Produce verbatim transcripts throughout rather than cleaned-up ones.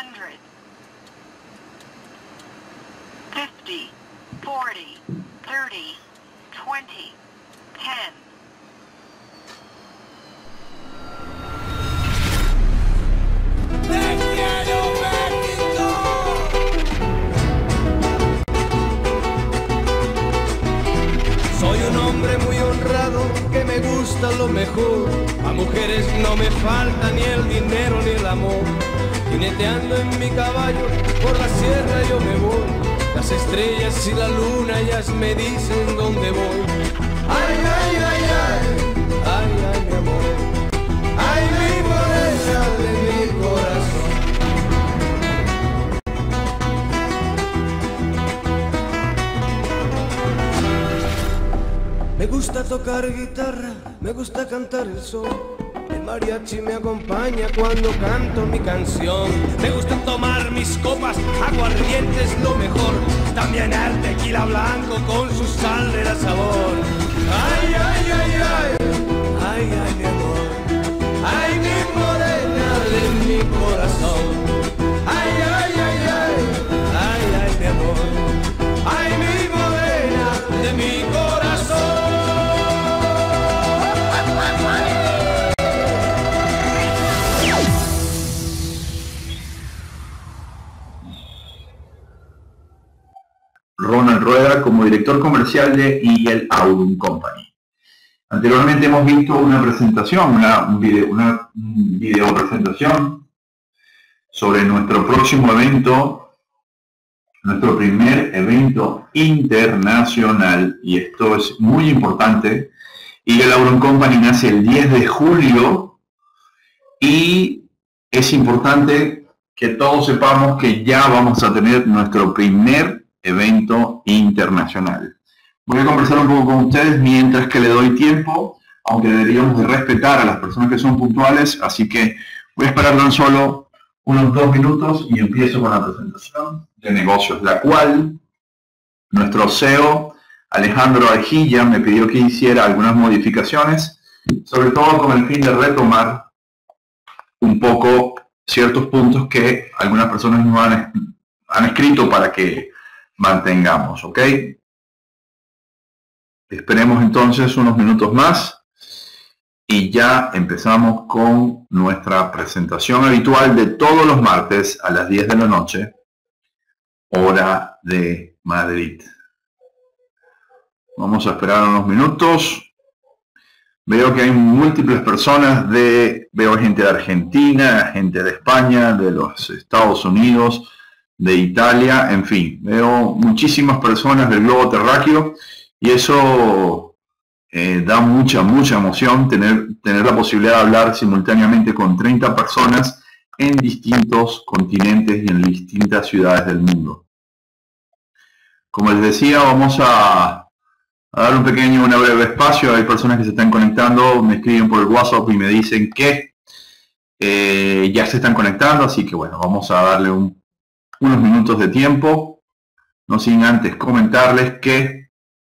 hundred, fifty, forty, thirty, twenty, ten. Soy un hombre muy honrado que me gusta lo mejor. A mujeres no me falta ni el dinero ni el amor. Jineteando en mi caballo por la sierra yo me voy. Las estrellas y la luna ellas me dicen dónde voy. Ay, ay, ay, ay, ay, ay, mi amor. Ay, mi morena de mi corazón. Me gusta tocar guitarra, me gusta cantar el sol. El mariachi me acompaña cuando canto mi canción. Me gusta tomar mis copas, aguardiente es lo mejor. También el tequila blanco con su sal de la sabor. Ay, ay, ay, ay, ay, ay, mi amor. Ay, mi morena de mi corazón. Ay, ay, ay, ay, ay, ay, mi amor. Ay, mi morena de mi corazón. Ronald Rueda como director comercial de Eagle Aurum Company. Anteriormente hemos visto una presentación, una, un video, una video presentación sobre nuestro próximo evento, nuestro primer evento internacional, y esto es muy importante. Eagle Aurum Company nace el diez de julio y es importante que todos sepamos que ya vamos a tener nuestro primer evento internacional. Voy a conversar un poco con ustedes mientras que le doy tiempo, aunque deberíamos de respetar a las personas que son puntuales, así que voy a esperar tan solo unos dos minutos y empiezo con la presentación de negocios, la cual nuestro C E O Alejandro Arjilla me pidió que hiciera algunas modificaciones, sobre todo con el fin de retomar un poco ciertos puntos que algunas personas nos han, han escrito para que mantengamos, ¿ok? Esperemos entonces unos minutos más y ya empezamos con nuestra presentación habitual de todos los martes a las diez de la noche, hora de Madrid. Vamos a esperar unos minutos. Veo que hay múltiples personas de, veo gente de Argentina, gente de España, de los Estados Unidos, de Italia, en fin, veo muchísimas personas del globo terráqueo y eso eh, da mucha, mucha emoción tener, tener la posibilidad de hablar simultáneamente con treinta personas en distintos continentes y en distintas ciudades del mundo. Como les decía, vamos a, a dar un pequeño, una breve espacio. Hay personas que se están conectando, me escriben por el WhatsApp y me dicen que eh, ya se están conectando, así que bueno, vamos a darle un unos minutos de tiempo, no sin antes comentarles que,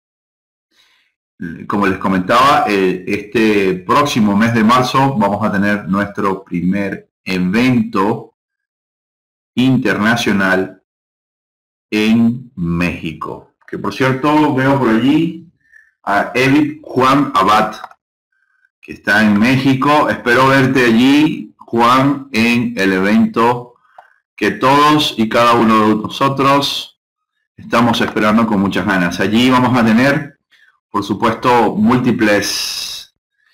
como les comentaba, eh, este próximo mes de marzo vamos a tener nuestro primer evento internacional en México. Que por cierto, veo por allí a Edith Juan Abad, que está en México. Espero verte allí, Juan, en el evento que todos y cada uno de nosotros estamos esperando con muchas ganas. Allí vamos a tener, por supuesto, múltiples,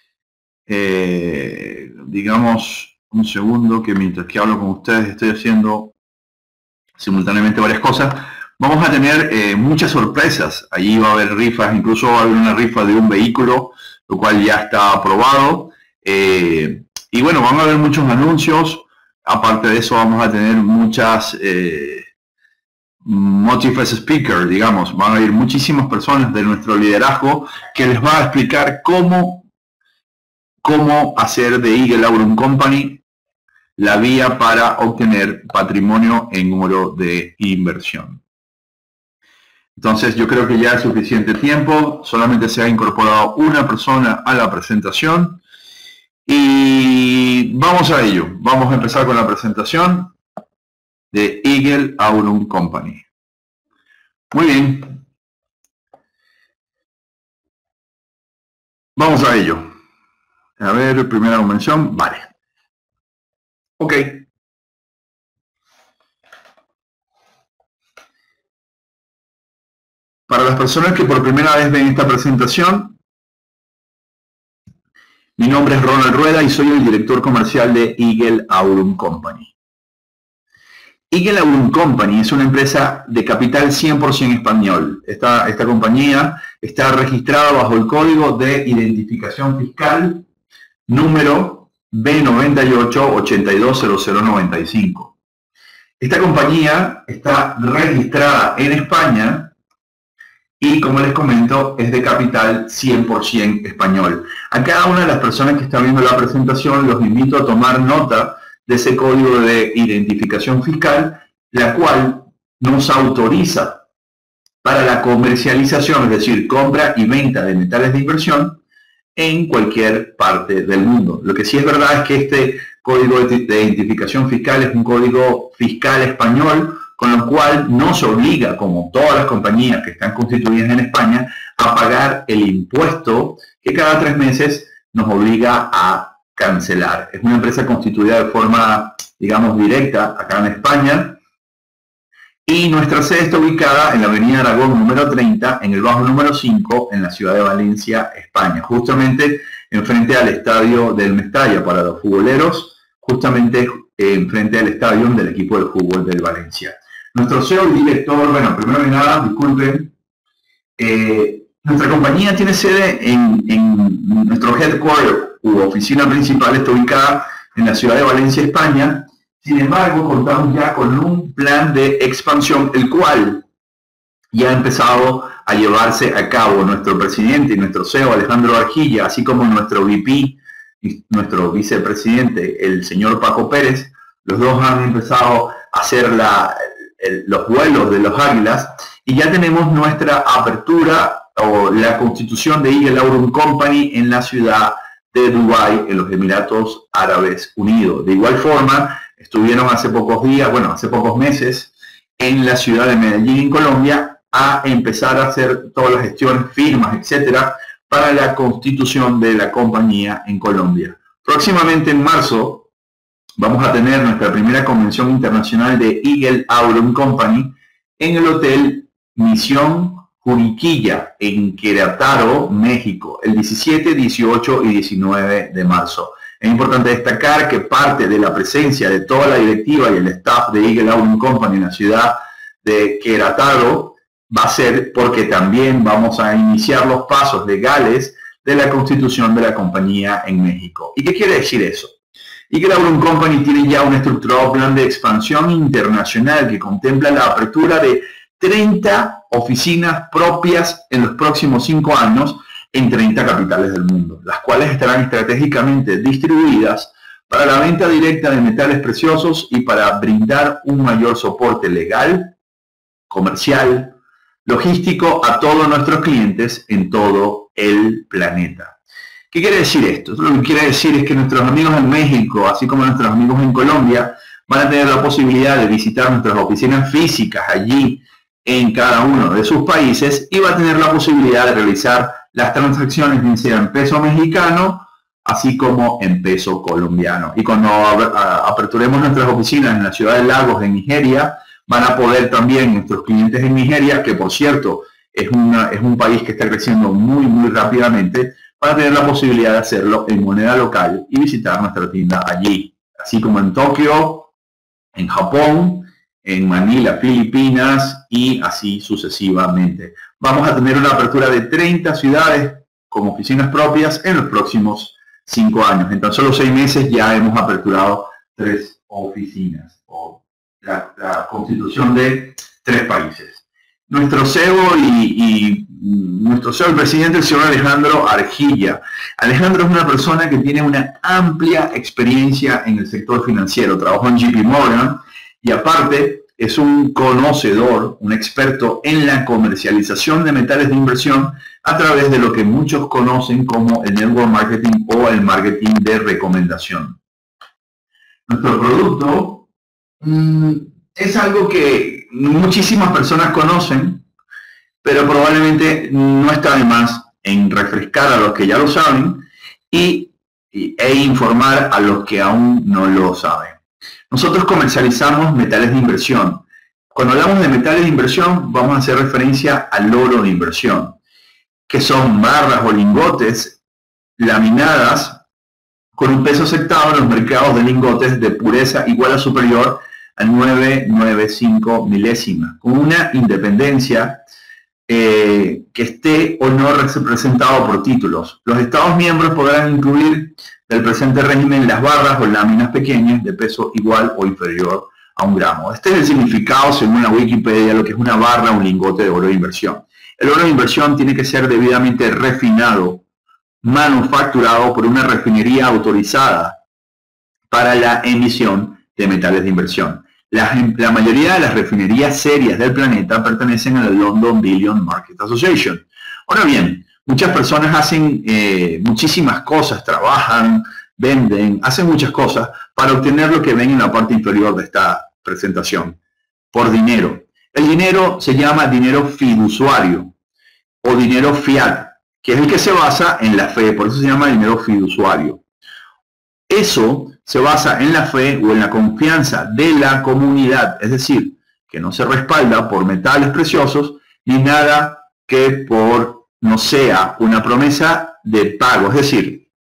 eh, digamos, un segundo, que mientras que hablo con ustedes estoy haciendo simultáneamente varias cosas. Vamos a tener eh, muchas sorpresas. Allí va a haber rifas, incluso va a haber una rifa de un vehículo, lo cual ya está aprobado. Eh, y bueno, van a haber muchos anuncios. Aparte de eso, vamos a tener muchas eh, motivated speakers, digamos. Van a ir muchísimas personas de nuestro liderazgo que les va a explicar cómo, cómo hacer de Eagle Aurum Company la vía para obtener patrimonio en número de inversión. Entonces, yo creo que ya es suficiente tiempo. Solamente se ha incorporado una persona a la presentación. Y vamos a ello. Vamos a empezar con la presentación. de Eagle Aurum Company. Muy bien. Vamos a ello. A ver, primera convención. Vale. Ok. Para las personas que por primera vez ven esta presentación, mi nombre es Ronald Rueda y soy el director comercial de Eagle Aurum Company. Eagle Aurum Company es una empresa de capital cien por ciento español. Esta, esta compañía está registrada bajo el Código de Identificación Fiscal número B noventa y ocho ochenta y dos cero cero noventa y cinco. Esta compañía está registrada en España y, como les comento, es de capital cien por ciento español. A cada una de las personas que están viendo la presentación los invito a tomar nota de ese código de identificación fiscal, la cual nos autoriza para la comercialización, es decir, compra y venta de metales de inversión en cualquier parte del mundo. Lo que sí es verdad es que este código de identificación fiscal es un código fiscal español, con lo cual no se obliga, como todas las compañías que están constituidas en España, a pagar el impuesto que cada tres meses nos obliga a cancelar. Es una empresa constituida de forma, digamos, directa acá en España, y nuestra sede está ubicada en la avenida Aragón número treinta, en el bajo número cinco, en la ciudad de Valencia, España, justamente enfrente al estadio del Mestalla para los futboleros, justamente enfrente al estadio del equipo de fútbol del Valencia. Nuestro C E O y director, bueno, primero que nada, disculpen, eh, nuestra compañía tiene sede en, en nuestro headquarter u oficina principal, está ubicada en la ciudad de Valencia, España. Sin embargo, contamos ya con un plan de expansión, el cual ya ha empezado a llevarse a cabo. Nuestro presidente y nuestro C E O, Alejandro Arjilla, así como nuestro V P y nuestro vicepresidente, el señor Paco Pérez, los dos han empezado a hacer la, el, los vuelos de los águilas, y ya tenemos nuestra apertura o la constitución de Eagle Aurum Company en la ciudad de Dubái, en los Emiratos Árabes Unidos. De igual forma, estuvieron hace pocos días, bueno, hace pocos meses, en la ciudad de Medellín, en Colombia, a empezar a hacer todas las gestiones, firmas, etcétera, para la constitución de la compañía en Colombia. Próximamente, en marzo, vamos a tener nuestra primera convención internacional de Eagle Aurum Company en el Hotel Misión Juriquilla, en Querétaro, México, el diecisiete, dieciocho y diecinueve de marzo. Es importante destacar que parte de la presencia de toda la directiva y el staff de Eagle Aurum Company en la ciudad de Querétaro va a ser porque también vamos a iniciar los pasos legales de la constitución de la compañía en México. ¿Y qué quiere decir eso? Eagle Aurum Company tiene ya un estructurado plan de expansión internacional que contempla la apertura de treinta oficinas propias en los próximos cinco años en treinta capitales del mundo, las cuales estarán estratégicamente distribuidas para la venta directa de metales preciosos y para brindar un mayor soporte legal, comercial, logístico a todos nuestros clientes en todo el planeta. ¿Qué quiere decir esto? Lo que quiere decir es que nuestros amigos en México, así como nuestros amigos en Colombia, van a tener la posibilidad de visitar nuestras oficinas físicas allí en cada uno de sus países, y va a tener la posibilidad de realizar las transacciones, bien sea en peso mexicano, así como en peso colombiano. Y cuando aperturemos nuestras oficinas en la ciudad de Lagos, en Nigeria, van a poder también nuestros clientes en Nigeria, que por cierto es, una, es un país que está creciendo muy, muy rápidamente, van a tener la posibilidad de hacerlo en moneda local y visitar nuestra tienda allí. Así como en Tokio, en Japón, en Manila, Filipinas, y así sucesivamente. Vamos a tener una apertura de treinta ciudades con oficinas propias en los próximos cinco años. En tan solo seis meses ya hemos aperturado tres oficinas, o la, la constitución de tres países. Nuestro C E O y, y nuestro C E O, el presidente, el señor Alejandro Arjilla. Alejandro es una persona que tiene una amplia experiencia en el sector financiero. Trabajó en J P Morgan, y aparte es un conocedor, un experto en la comercialización de metales de inversión a través de lo que muchos conocen como el network marketing o el marketing de recomendación. Nuestro producto, mmm, es algo que muchísimas personas conocen, pero probablemente no está de más en refrescar a los que ya lo saben y, y, e informar a los que aún no lo saben. Nosotros comercializamos metales de inversión. Cuando hablamos de metales de inversión, vamos a hacer referencia al oro de inversión, que son barras o lingotes laminadas con un peso aceptado en los mercados de lingotes de pureza igual o superior a nueve punto noventa y cinco milésimas, con una independencia eh, que esté o no representado por títulos. Los Estados miembros podrán incluir del presente régimen las barras o láminas pequeñas de peso igual o inferior a un gramo. Este es el significado, según la Wikipedia, de lo que es una barra o un lingote de oro de inversión. El oro de inversión tiene que ser debidamente refinado, manufacturado por una refinería autorizada para la emisión de metales de inversión. La, la mayoría de las refinerías serias del planeta pertenecen a la London Bullion Market Association. Ahora bien, muchas personas hacen eh, muchísimas cosas, trabajan, venden, hacen muchas cosas para obtener lo que ven en la parte inferior de esta presentación, por dinero. El dinero se llama dinero fiduciario o dinero fiat, que es el que se basa en la fe, por eso se llama dinero fiduciario. Eso se basa en la fe o en la confianza de la comunidad, es decir, que no se respalda por metales preciosos ni nada que por no sea una promesa de pago, es decir,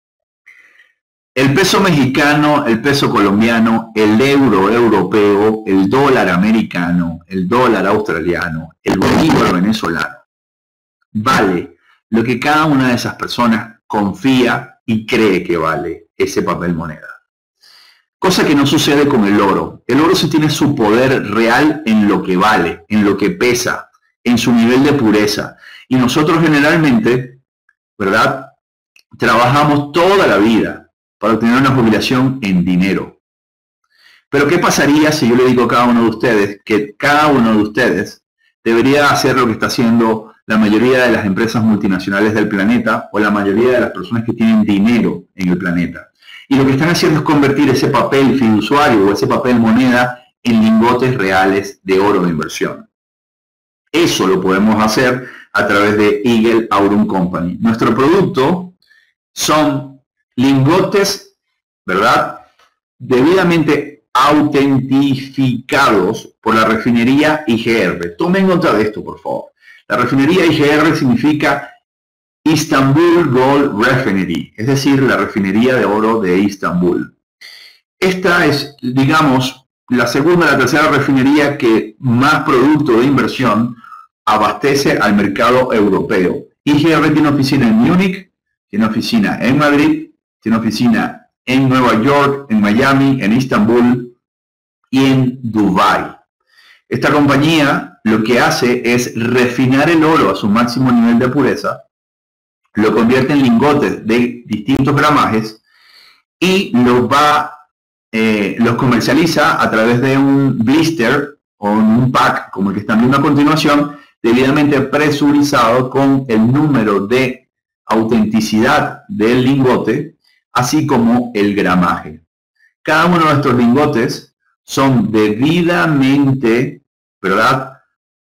el peso mexicano, el peso colombiano, el euro europeo, el dólar americano, el dólar australiano, el bolívar venezolano, vale lo que cada una de esas personas confía y cree que vale ese papel moneda. Cosa que no sucede con el oro. El oro sí tiene su poder real en lo que vale, en lo que pesa, en su nivel de pureza. Y nosotros generalmente, ¿verdad?, trabajamos toda la vida para obtener una jubilación en dinero. Pero ¿qué pasaría si yo le digo a cada uno de ustedes que cada uno de ustedes debería hacer lo que está haciendo la mayoría de las empresas multinacionales del planeta o la mayoría de las personas que tienen dinero en el planeta? Y lo que están haciendo es convertir ese papel fiduciario o ese papel moneda en lingotes reales de oro de inversión. Eso lo podemos hacer a través de Eagle Aurum Company. Nuestro producto son lingotes, ¿verdad?, debidamente autentificados por la refinería I G R. Tomen nota de esto, por favor. La refinería I G R significa Istanbul Gold Refinery, es decir, la refinería de oro de Istambul. Esta es, digamos, la segunda o la tercera refinería que más producto de inversión abastece al mercado europeo. I G R tiene oficina en Múnich, tiene oficina en Madrid, tiene oficina en Nueva York, en Miami, en Istambul y en Dubái. Esta compañía lo que hace es refinar el oro a su máximo nivel de pureza, lo convierte en lingotes de distintos gramajes y los va, eh, los comercializa a través de un blister o un pack, como el que están viendo a continuación, debidamente presurizado con el número de autenticidad del lingote, así como el gramaje. Cada uno de estos lingotes son debidamente, ¿verdad?,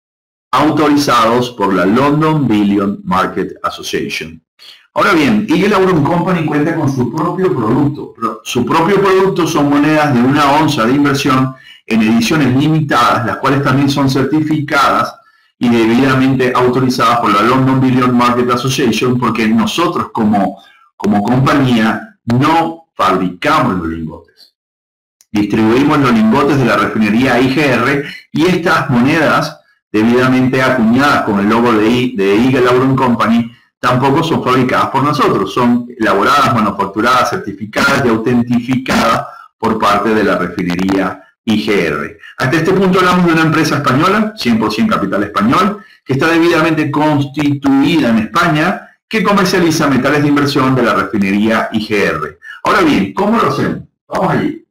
autorizados por la London Bullion Market Association. Ahora bien, Eagle Aurum Company cuenta con su propio producto. Su propio producto son monedas de una onza de inversión en ediciones limitadas, las cuales también son certificadas y debidamente autorizadas por la London Bullion Market Association, porque nosotros como, como compañía no fabricamos los lingotes. Distribuimos los lingotes de la refinería I G R y estas monedas debidamente acuñadas con el logo de, de Eagle Aurum Company tampoco son fabricadas por nosotros, son elaboradas, manufacturadas, certificadas y autentificadas por parte de la refinería I G R. Hasta este punto hablamos de una empresa española, cien por ciento capital español, que está debidamente constituida en España, que comercializa metales de inversión de la refinería I G R. Ahora bien, ¿cómo lo hacemos? Vamos allí.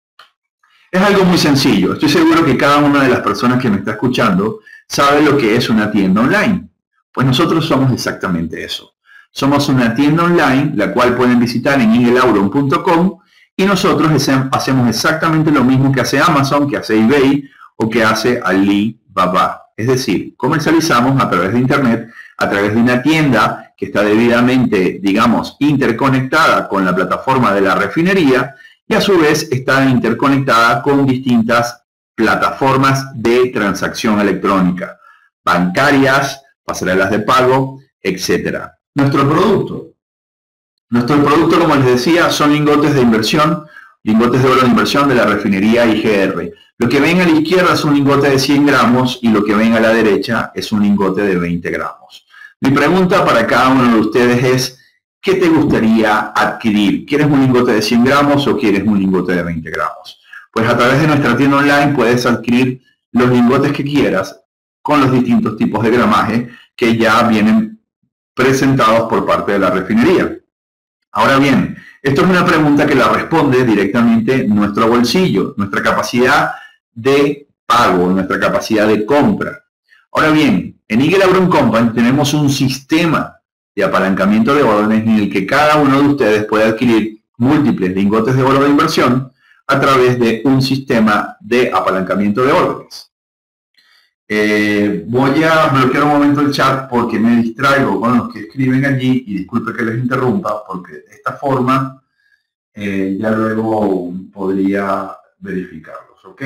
Es algo muy sencillo. Estoy seguro que cada una de las personas que me está escuchando sabe lo que es una tienda online. Pues nosotros somos exactamente eso. Somos una tienda online, la cual pueden visitar en eagle aurum punto com, y nosotros hacemos exactamente lo mismo que hace Amazon, que hace eBay o que hace Alibaba. Es decir, comercializamos a través de Internet, a través de una tienda que está debidamente, digamos, interconectada con la plataforma de la refinería y a su vez está interconectada con distintas plataformas de transacción electrónica, bancarias, pasarelas de pago, etcétera. Nuestro producto. Nuestro producto, como les decía, son lingotes de inversión, lingotes de oro de inversión de la refinería I G R. Lo que ven a la izquierda es un lingote de cien gramos y lo que ven a la derecha es un lingote de veinte gramos. Mi pregunta para cada uno de ustedes es, ¿qué te gustaría adquirir? ¿Quieres un lingote de cien gramos o quieres un lingote de veinte gramos? Pues a través de nuestra tienda online puedes adquirir los lingotes que quieras con los distintos tipos de gramaje que ya vienen presentados por parte de la refinería. Ahora bien, esto es una pregunta que la responde directamente nuestro bolsillo, nuestra capacidad de pago, nuestra capacidad de compra. Ahora bien, en Eagle Aurum Company tenemos un sistema de apalancamiento de órdenes en el que cada uno de ustedes puede adquirir múltiples lingotes de oro de inversión a través de un sistema de apalancamiento de órdenes. Eh, voy a bloquear un momento el chat porque me distraigo con los que escriben allí y disculpe que les interrumpa porque de esta forma eh, ya luego podría verificarlos, ¿ok?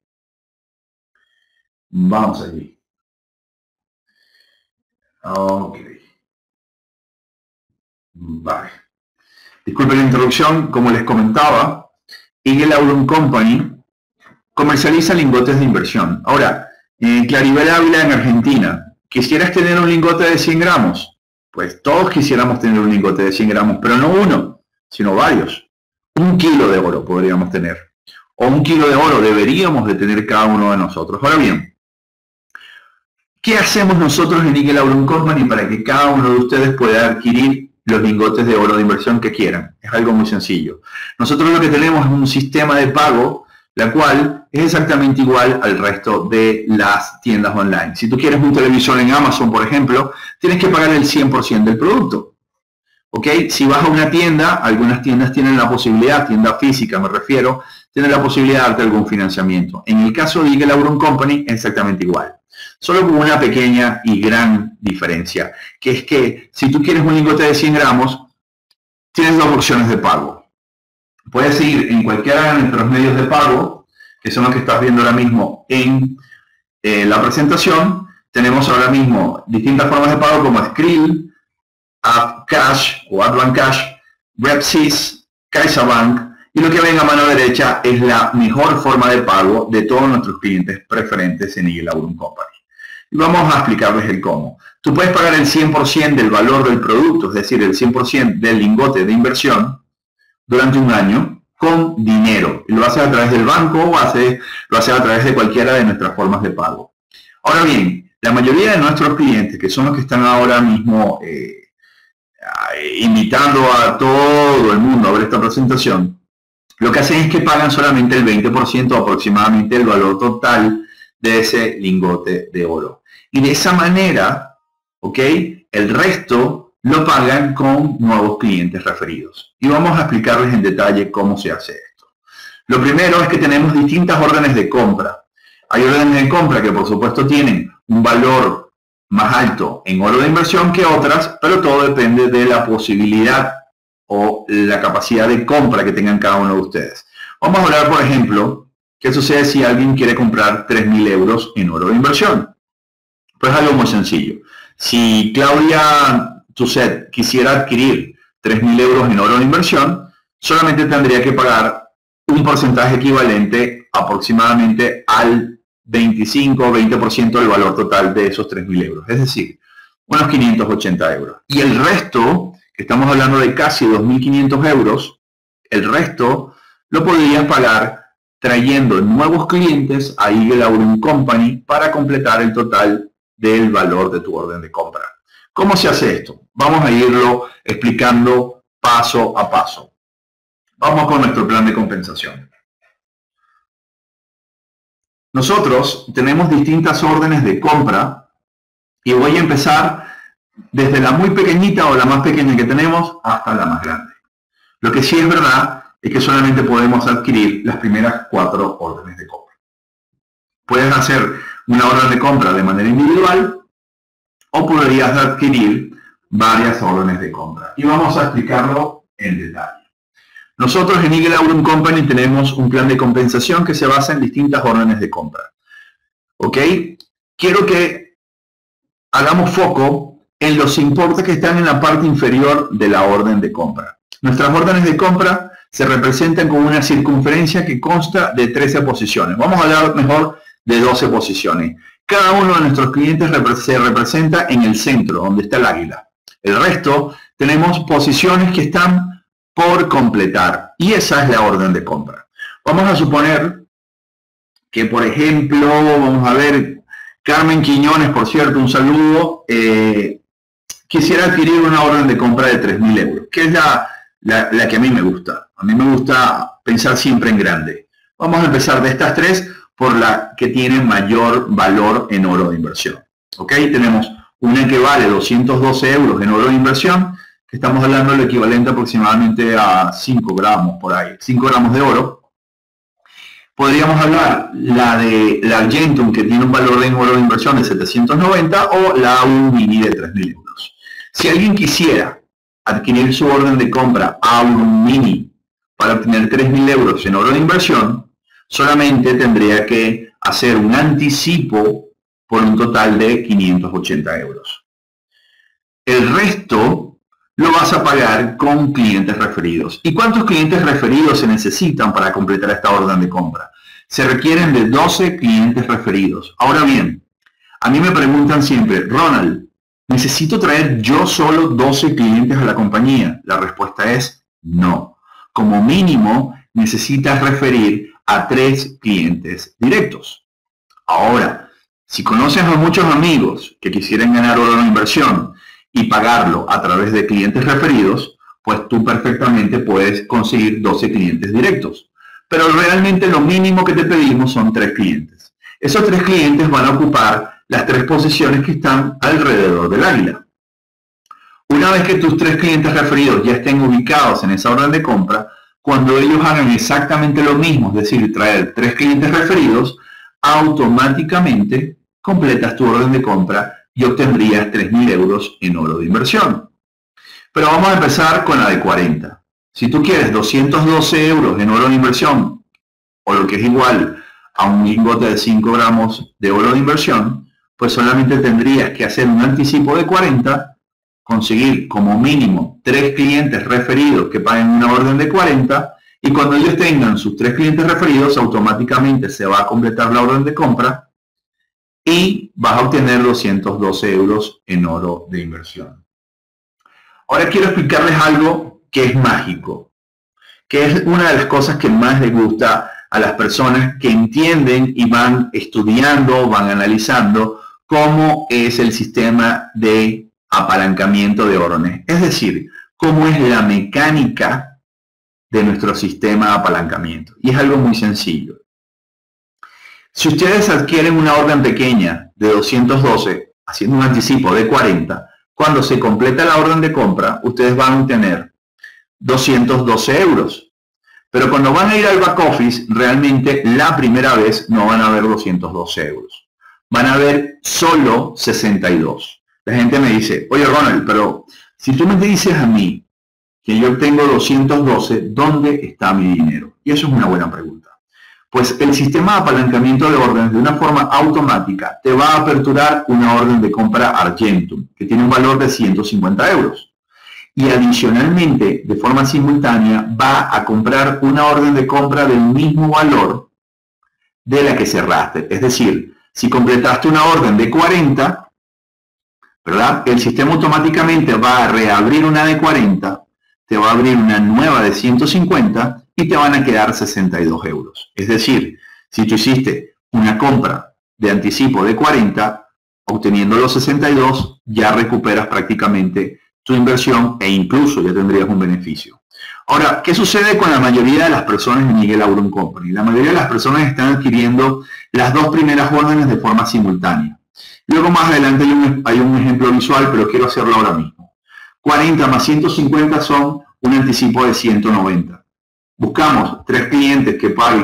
Vamos allí. Ok. Vale. Disculpen la interrupción, como les comentaba, Eagle Aurum Company comercializa lingotes de inversión. Ahora, Eh, Claribel Ávila en Argentina, ¿quisieras tener un lingote de cien gramos? Pues todos quisiéramos tener un lingote de cien gramos, pero no uno, sino varios. Un kilo de oro podríamos tener. O un kilo de oro deberíamos de tener cada uno de nosotros. Ahora bien, ¿qué hacemos nosotros en Eagle Aurum Company para que cada uno de ustedes pueda adquirir los lingotes de oro de inversión que quieran? Es algo muy sencillo. Nosotros lo que tenemos es un sistema de pago la cual es exactamente igual al resto de las tiendas online. Si tú quieres un televisor en Amazon, por ejemplo, tienes que pagar el cien por ciento del producto. ¿Ok? Si vas a una tienda, algunas tiendas tienen la posibilidad, tienda física me refiero, tienen la posibilidad de darte algún financiamiento. En el caso de Eagle Aurum Company es exactamente igual. Solo con una pequeña y gran diferencia, que es que si tú quieres un lingote de cien gramos, tienes dos opciones de pago. Puedes ir en cualquiera de nuestros medios de pago, que son los que estás viendo ahora mismo en eh, la presentación. Tenemos ahora mismo distintas formas de pago como Skrill, AppCash o AdvanCash, RepSys, CaixaBank, y lo que ven a mano derecha es la mejor forma de pago de todos nuestros clientes preferentes en Eagle Aurum Company. Y vamos a explicarles el cómo. Tú puedes pagar el cien por ciento del valor del producto, es decir, el cien por ciento del lingote de inversión, durante un año con dinero. Y lo haces a través del banco o hace, lo haces a través de cualquiera de nuestras formas de pago. Ahora bien, la mayoría de nuestros clientes, que son los que están ahora mismo eh, invitando a todo el mundo a ver esta presentación, lo que hacen es que pagan solamente el veinte por ciento aproximadamente del valor total de ese lingote de oro. Y de esa manera, ¿ok? El resto lo pagan con nuevos clientes referidos. Y vamos a explicarles en detalle cómo se hace esto. Lo primero es que tenemos distintas órdenes de compra. Hay órdenes de compra que por supuesto tienen un valor más alto en oro de inversión que otras, pero todo depende de la posibilidad o la capacidad de compra que tengan cada uno de ustedes. Vamos a hablar, por ejemplo, qué sucede si alguien quiere comprar tres mil euros en oro de inversión. Pues algo muy sencillo. Si Claudia Tuset quisiera adquirir tres mil euros en oro de inversión, solamente tendría que pagar un porcentaje equivalente aproximadamente al veinticinco o veinte por ciento del valor total de esos tres mil euros, es decir, unos quinientos ochenta euros. Y el resto, que estamos hablando de casi dos mil quinientos euros, el resto lo podrías pagar trayendo nuevos clientes a Eagle Aurum Company para completar el total del valor de tu orden de compra. ¿Cómo se hace esto? Vamos a irlo explicando paso a paso. Vamos con nuestro plan de compensación. Nosotros tenemos distintas órdenes de compra y voy a empezar desde la muy pequeñita o la más pequeña que tenemos hasta la más grande. Lo que sí es verdad es que solamente podemos adquirir las primeras cuatro órdenes de compra. Puedes hacer una orden de compra de manera individual o podrías adquirir varias órdenes de compra. Y vamos a explicarlo en detalle. Nosotros en Eagle Aurum Company tenemos un plan de compensación que se basa en distintas órdenes de compra. ¿Ok? Quiero que hagamos foco en los importes que están en la parte inferior de la orden de compra. Nuestras órdenes de compra se representan con una circunferencia que consta de trece posiciones. Vamos a hablar mejor de doce posiciones. Cada uno de nuestros clientes se representa en el centro, donde está el águila. El resto tenemos posiciones que están por completar. Y esa es la orden de compra. Vamos a suponer que, por ejemplo, vamos a ver, Carmen Quiñones, por cierto, un saludo, eh, quisiera adquirir una orden de compra de tres mil euros, que es la, la, la que a mí me gusta. A mí me gusta pensar siempre en grande. Vamos a empezar de estas tres por la que tiene mayor valor en oro de inversión. ¿Ok? Tenemos una que vale doscientos doce euros en oro de inversión, que estamos hablando del equivalente aproximadamente a cinco gramos por ahí, cinco gramos de oro. Podríamos hablar la de la Argentum, que tiene un valor en oro de inversión de setecientos noventa, o la Aurum Mini de tres mil euros. Si alguien quisiera adquirir su orden de compra Aurum Mini para obtener tres mil euros en oro de inversión, solamente tendría que hacer un anticipo por un total de quinientos ochenta euros. El resto lo vas a pagar con clientes referidos. ¿Y cuántos clientes referidos se necesitan para completar esta orden de compra? Se requieren de doce clientes referidos. Ahora bien, a mí me preguntan siempre, Ronald, ¿necesito traer yo solo doce clientes a la compañía? La respuesta es no. Como mínimo, necesitas referir a tres clientes directos. Ahora, si conoces a muchos amigos que quisieran ganar oro de inversión y pagarlo a través de clientes referidos, pues tú perfectamente puedes conseguir doce clientes directos. Pero realmente lo mínimo que te pedimos son tres clientes. Esos tres clientes van a ocupar las tres posiciones que están alrededor del águila. Una vez que tus tres clientes referidos ya estén ubicados en esa orden de compra, cuando ellos hagan exactamente lo mismo, es decir, traer tres clientes referidos, automáticamente completas tu orden de compra y obtendrías tres mil euros en oro de inversión. Pero vamos a empezar con la de cuarenta. Si tú quieres doscientos doce euros en oro de inversión, o lo que es igual a un lingote de cinco gramos de oro de inversión, pues solamente tendrías que hacer un anticipo de cuarenta, conseguir como mínimo tres clientes referidos que paguen una orden de cuarenta, y cuando ellos tengan sus tres clientes referidos, automáticamente se va a completar la orden de compra y vas a obtener doscientos doce euros en oro de inversión. Ahora quiero explicarles algo que es mágico, que es una de las cosas que más les gusta a las personas que entienden y van estudiando, van analizando cómo es el sistema de apalancamiento de órdenes. Es decir, cómo es la mecánica de nuestro sistema de apalancamiento. Y es algo muy sencillo. Si ustedes adquieren una orden pequeña de doscientos doce, haciendo un anticipo de cuarenta, cuando se completa la orden de compra, ustedes van a obtener doscientos doce euros. Pero cuando van a ir al back office, realmente la primera vez no van a ver doscientos doce euros. Van a ver solo sesenta y dos. La gente me dice, oye Ronald, pero si tú me dices a mí que yo tengo doscientos doce, ¿dónde está mi dinero? Y eso es una buena pregunta. Pues el sistema de apalancamiento de órdenes de una forma automática te va a aperturar una orden de compra Argentum, que tiene un valor de ciento cincuenta euros. Y adicionalmente, de forma simultánea, va a comprar una orden de compra del mismo valor de la que cerraste. Es decir, si completaste una orden de cuarenta, ¿verdad? El sistema automáticamente va a reabrir una de cuarenta, te va a abrir una nueva de ciento cincuenta y te van a quedar sesenta y dos euros. Es decir, si tú hiciste una compra de anticipo de cuarenta, obteniendo los sesenta y dos, ya recuperas prácticamente tu inversión e incluso ya tendrías un beneficio. Ahora, ¿qué sucede con la mayoría de las personas en Eagle Aurum Company? La mayoría de las personas están adquiriendo las dos primeras órdenes de forma simultánea. Luego más adelante hay un, hay un ejemplo visual, pero quiero hacerlo ahora mismo. cuarenta más ciento cincuenta son un anticipo de ciento noventa. Buscamos tres clientes que paguen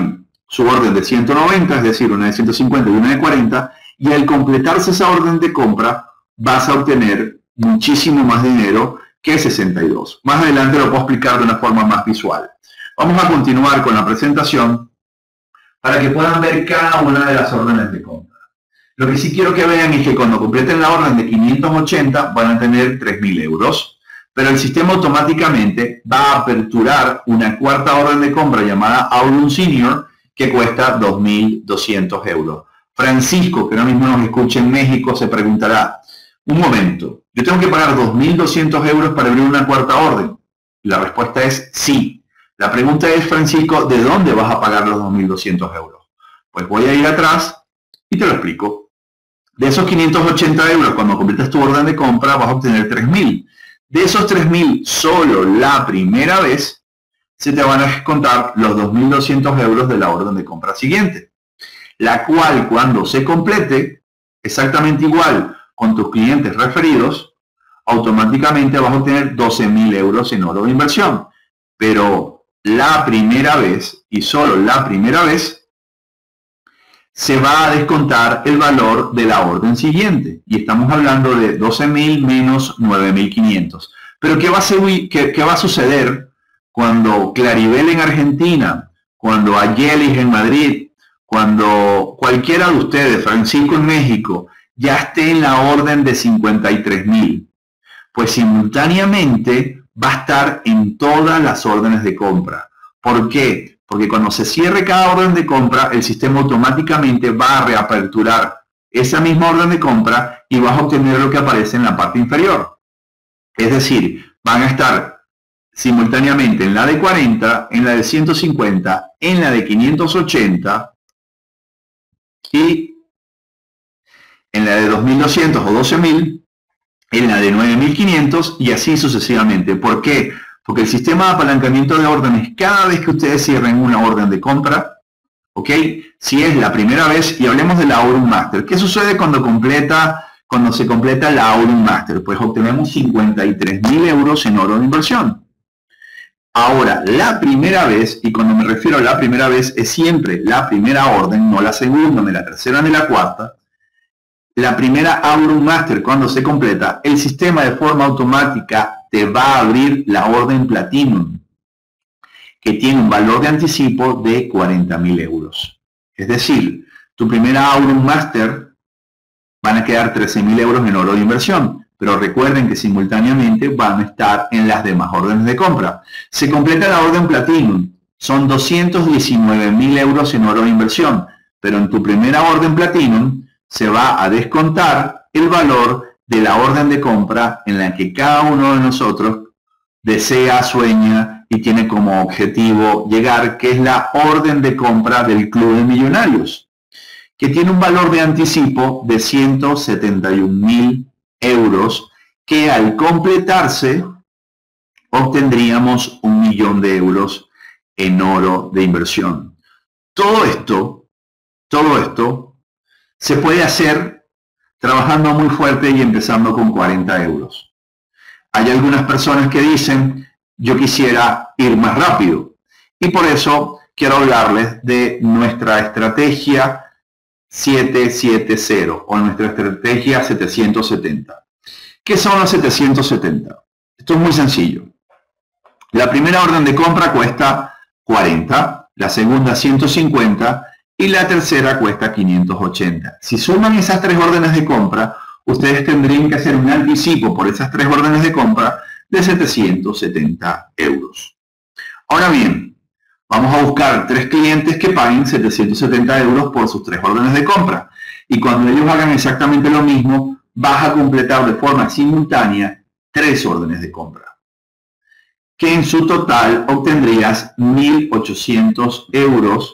su orden de ciento noventa, es decir, una de ciento cincuenta y una de cuarenta, y al completarse esa orden de compra vas a obtener muchísimo más dinero que sesenta y dos. Más adelante lo puedo explicar de una forma más visual. Vamos a continuar con la presentación para que puedan ver cada una de las órdenes de compra. Lo que sí quiero que vean es que cuando completen la orden de quinientos ochenta van a tener tres mil euros, pero el sistema automáticamente va a aperturar una cuarta orden de compra llamada Aurum Senior que cuesta dos mil doscientos euros. Francisco, que ahora mismo nos escucha en México, se preguntará, un momento, ¿yo tengo que pagar dos mil doscientos euros para abrir una cuarta orden? La respuesta es sí. La pregunta es, Francisco, ¿de dónde vas a pagar los dos mil doscientos euros? Pues voy a ir atrás y te lo explico. De esos quinientos ochenta euros, cuando completas tu orden de compra, vas a obtener tres mil. De esos tres mil, solo la primera vez se te van a descontar los dos mil doscientos euros de la orden de compra siguiente, la cual, cuando se complete, exactamente igual con tus clientes referidos, automáticamente vas a obtener doce mil euros en oro de inversión. Pero la primera vez, y solo la primera vez, se va a descontar el valor de la orden siguiente. Y estamos hablando de doce mil menos nueve mil quinientos. Pero ¿qué va, a ser, qué, ¿qué va a suceder cuando Claribel en Argentina, cuando Ayelis en Madrid, cuando cualquiera de ustedes, Francisco en México, ya esté en la orden de cincuenta y tres mil? Pues simultáneamente va a estar en todas las órdenes de compra. ¿Por qué? Porque cuando se cierre cada orden de compra, el sistema automáticamente va a reaperturar esa misma orden de compra y vas a obtener lo que aparece en la parte inferior. Es decir, van a estar simultáneamente en la de cuarenta, en la de ciento cincuenta, en la de quinientos ochenta y en la de dos mil doscientos o doce mil, en la de nueve mil quinientos y así sucesivamente. ¿Por qué? Porque el sistema de apalancamiento de órdenes, cada vez que ustedes cierren una orden de compra, ¿ok? Si es la primera vez, y hablemos de la Aurum Master. ¿Qué sucede cuando, completa, cuando se completa la Aurum Master? Pues obtenemos cincuenta y tres mil euros en oro de inversión. Ahora, la primera vez, y cuando me refiero a la primera vez, es siempre la primera orden, no la segunda, ni la tercera, ni la cuarta. La primera Aurum Master, cuando se completa, el sistema de forma automática te va a abrir la orden Platinum, que tiene un valor de anticipo de cuarenta mil euros. Es decir, tu primera Aurum Master van a quedar trece mil euros en oro de inversión, pero recuerden que simultáneamente van a estar en las demás órdenes de compra. Se completa la orden Platinum, son doscientos diecinueve mil euros en oro de inversión, pero en tu primera orden Platinum se va a descontar el valor de la orden de compra en la que cada uno de nosotros desea, sueña y tiene como objetivo llegar, que es la orden de compra del Club de Millonarios, que tiene un valor de anticipo de ciento setenta y un mil euros, que al completarse obtendríamos un millón de euros en oro de inversión. Todo esto, todo esto se puede hacer trabajando muy fuerte y empezando con cuarenta euros. Hay algunas personas que dicen, yo quisiera ir más rápido. Y por eso quiero hablarles de nuestra estrategia setecientos setenta o nuestra estrategia setecientos setenta. ¿Qué son los setecientos setenta? Esto es muy sencillo. La primera orden de compra cuesta cuarenta, la segunda ciento cincuenta y la tercera cuesta quinientos ochenta. Si suman esas tres órdenes de compra, ustedes tendrían que hacer un anticipo por esas tres órdenes de compra de setecientos setenta euros. Ahora bien, vamos a buscar tres clientes que paguen setecientos setenta euros por sus tres órdenes de compra. Y cuando ellos hagan exactamente lo mismo, vas a completar de forma simultánea tres órdenes de compra, que en su total obtendrías mil ochocientos euros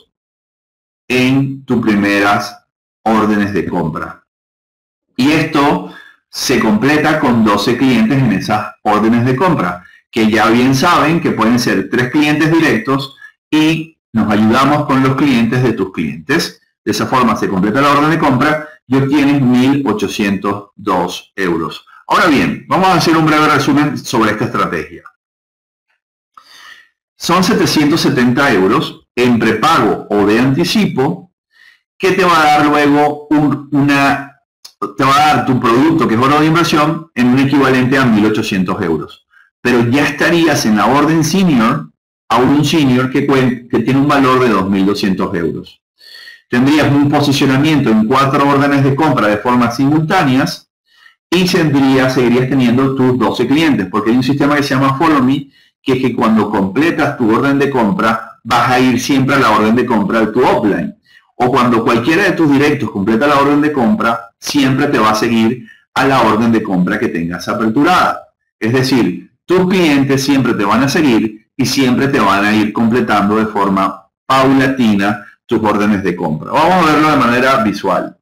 en tus primeras órdenes de compra. Y esto se completa con doce clientes en esas órdenes de compra, que ya bien saben que pueden ser tres clientes directos y nos ayudamos con los clientes de tus clientes. De esa forma se completa la orden de compra y obtienes mil ochocientos dos euros. Ahora bien, vamos a hacer un breve resumen sobre esta estrategia. Son setecientos setenta euros en prepago o de anticipo, que te va a dar luego un, una, te va a dar tu producto, que es oro de inversión, en un equivalente a mil ochocientos euros. Pero ya estarías en la orden senior, a un senior que, que tiene un valor de dos mil doscientos euros. Tendrías un posicionamiento en cuatro órdenes de compra de forma simultáneas y tendrías, seguirías teniendo tus doce clientes, porque hay un sistema que se llama Follow Me, que es que cuando completas tu orden de compra, vas a ir siempre a la orden de compra de tu offline. O cuando cualquiera de tus directos completa la orden de compra, siempre te va a seguir a la orden de compra que tengas aperturada. Es decir, tus clientes siempre te van a seguir y siempre te van a ir completando de forma paulatina tus órdenes de compra. Vamos a verlo de manera visual.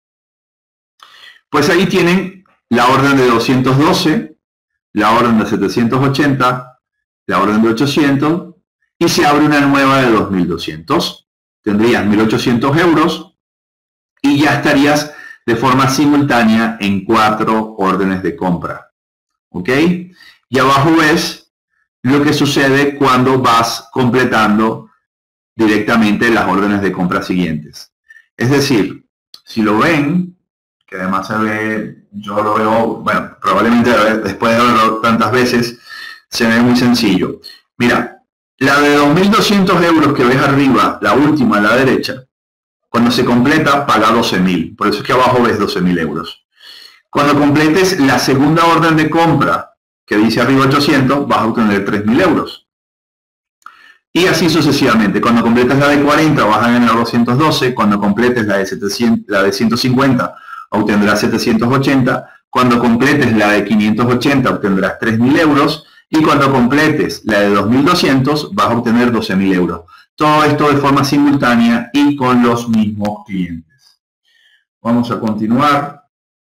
Pues ahí tienen la orden de doscientos doce, la orden de setecientos ochenta, la orden de ochocientos y se abre una nueva de dos mil doscientos. Tendrías mil ochocientos euros y ya estarías de forma simultánea en cuatro órdenes de compra. ¿Ok? Y abajo ves lo que sucede cuando vas completando directamente las órdenes de compra siguientes. Es decir, si lo ven, que además se ve, yo lo veo, bueno, probablemente después de verlo tantas veces, se ve muy sencillo. Mira, la de dos mil doscientos euros que ves arriba, la última a la derecha, cuando se completa, paga doce mil. Por eso es que abajo ves doce mil euros. Cuando completes la segunda orden de compra, que dice arriba ochocientos, vas a obtener tres mil euros. Y así sucesivamente. Cuando completes la de cuarenta, vas a ganar doscientos doce. Cuando completes la de, setecientos, la de ciento cincuenta, obtendrás setecientos ochenta. Cuando completes la de quinientos ochenta, obtendrás tres mil euros. Y cuando completes la de dos mil doscientos, vas a obtener doce mil euros. Todo esto de forma simultánea y con los mismos clientes. Vamos a continuar.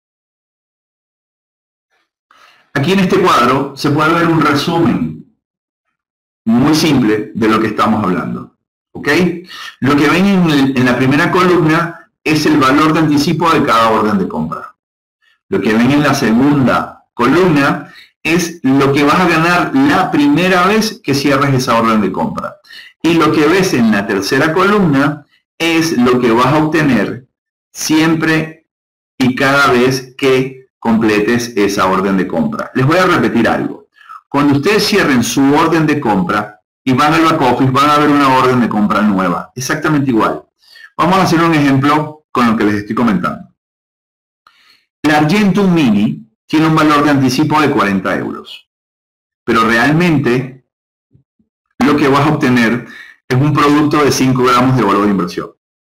Aquí en este cuadro se puede ver un resumen muy simple de lo que estamos hablando. ¿Ok? Lo que ven en, el, en la primera columna es el valor de anticipo de cada orden de compra. Lo que ven en la segunda columna es lo que vas a ganar la primera vez que cierres esa orden de compra. Y lo que ves en la tercera columna es lo que vas a obtener siempre y cada vez que completes esa orden de compra. Les voy a repetir algo. Cuando ustedes cierren su orden de compra y van al back office, van a ver una orden de compra nueva. Exactamente igual. Vamos a hacer un ejemplo con lo que les estoy comentando. La Argentum Mini tiene un valor de anticipo de cuarenta euros. Pero realmente lo que vas a obtener es un producto de cinco gramos de oro de inversión,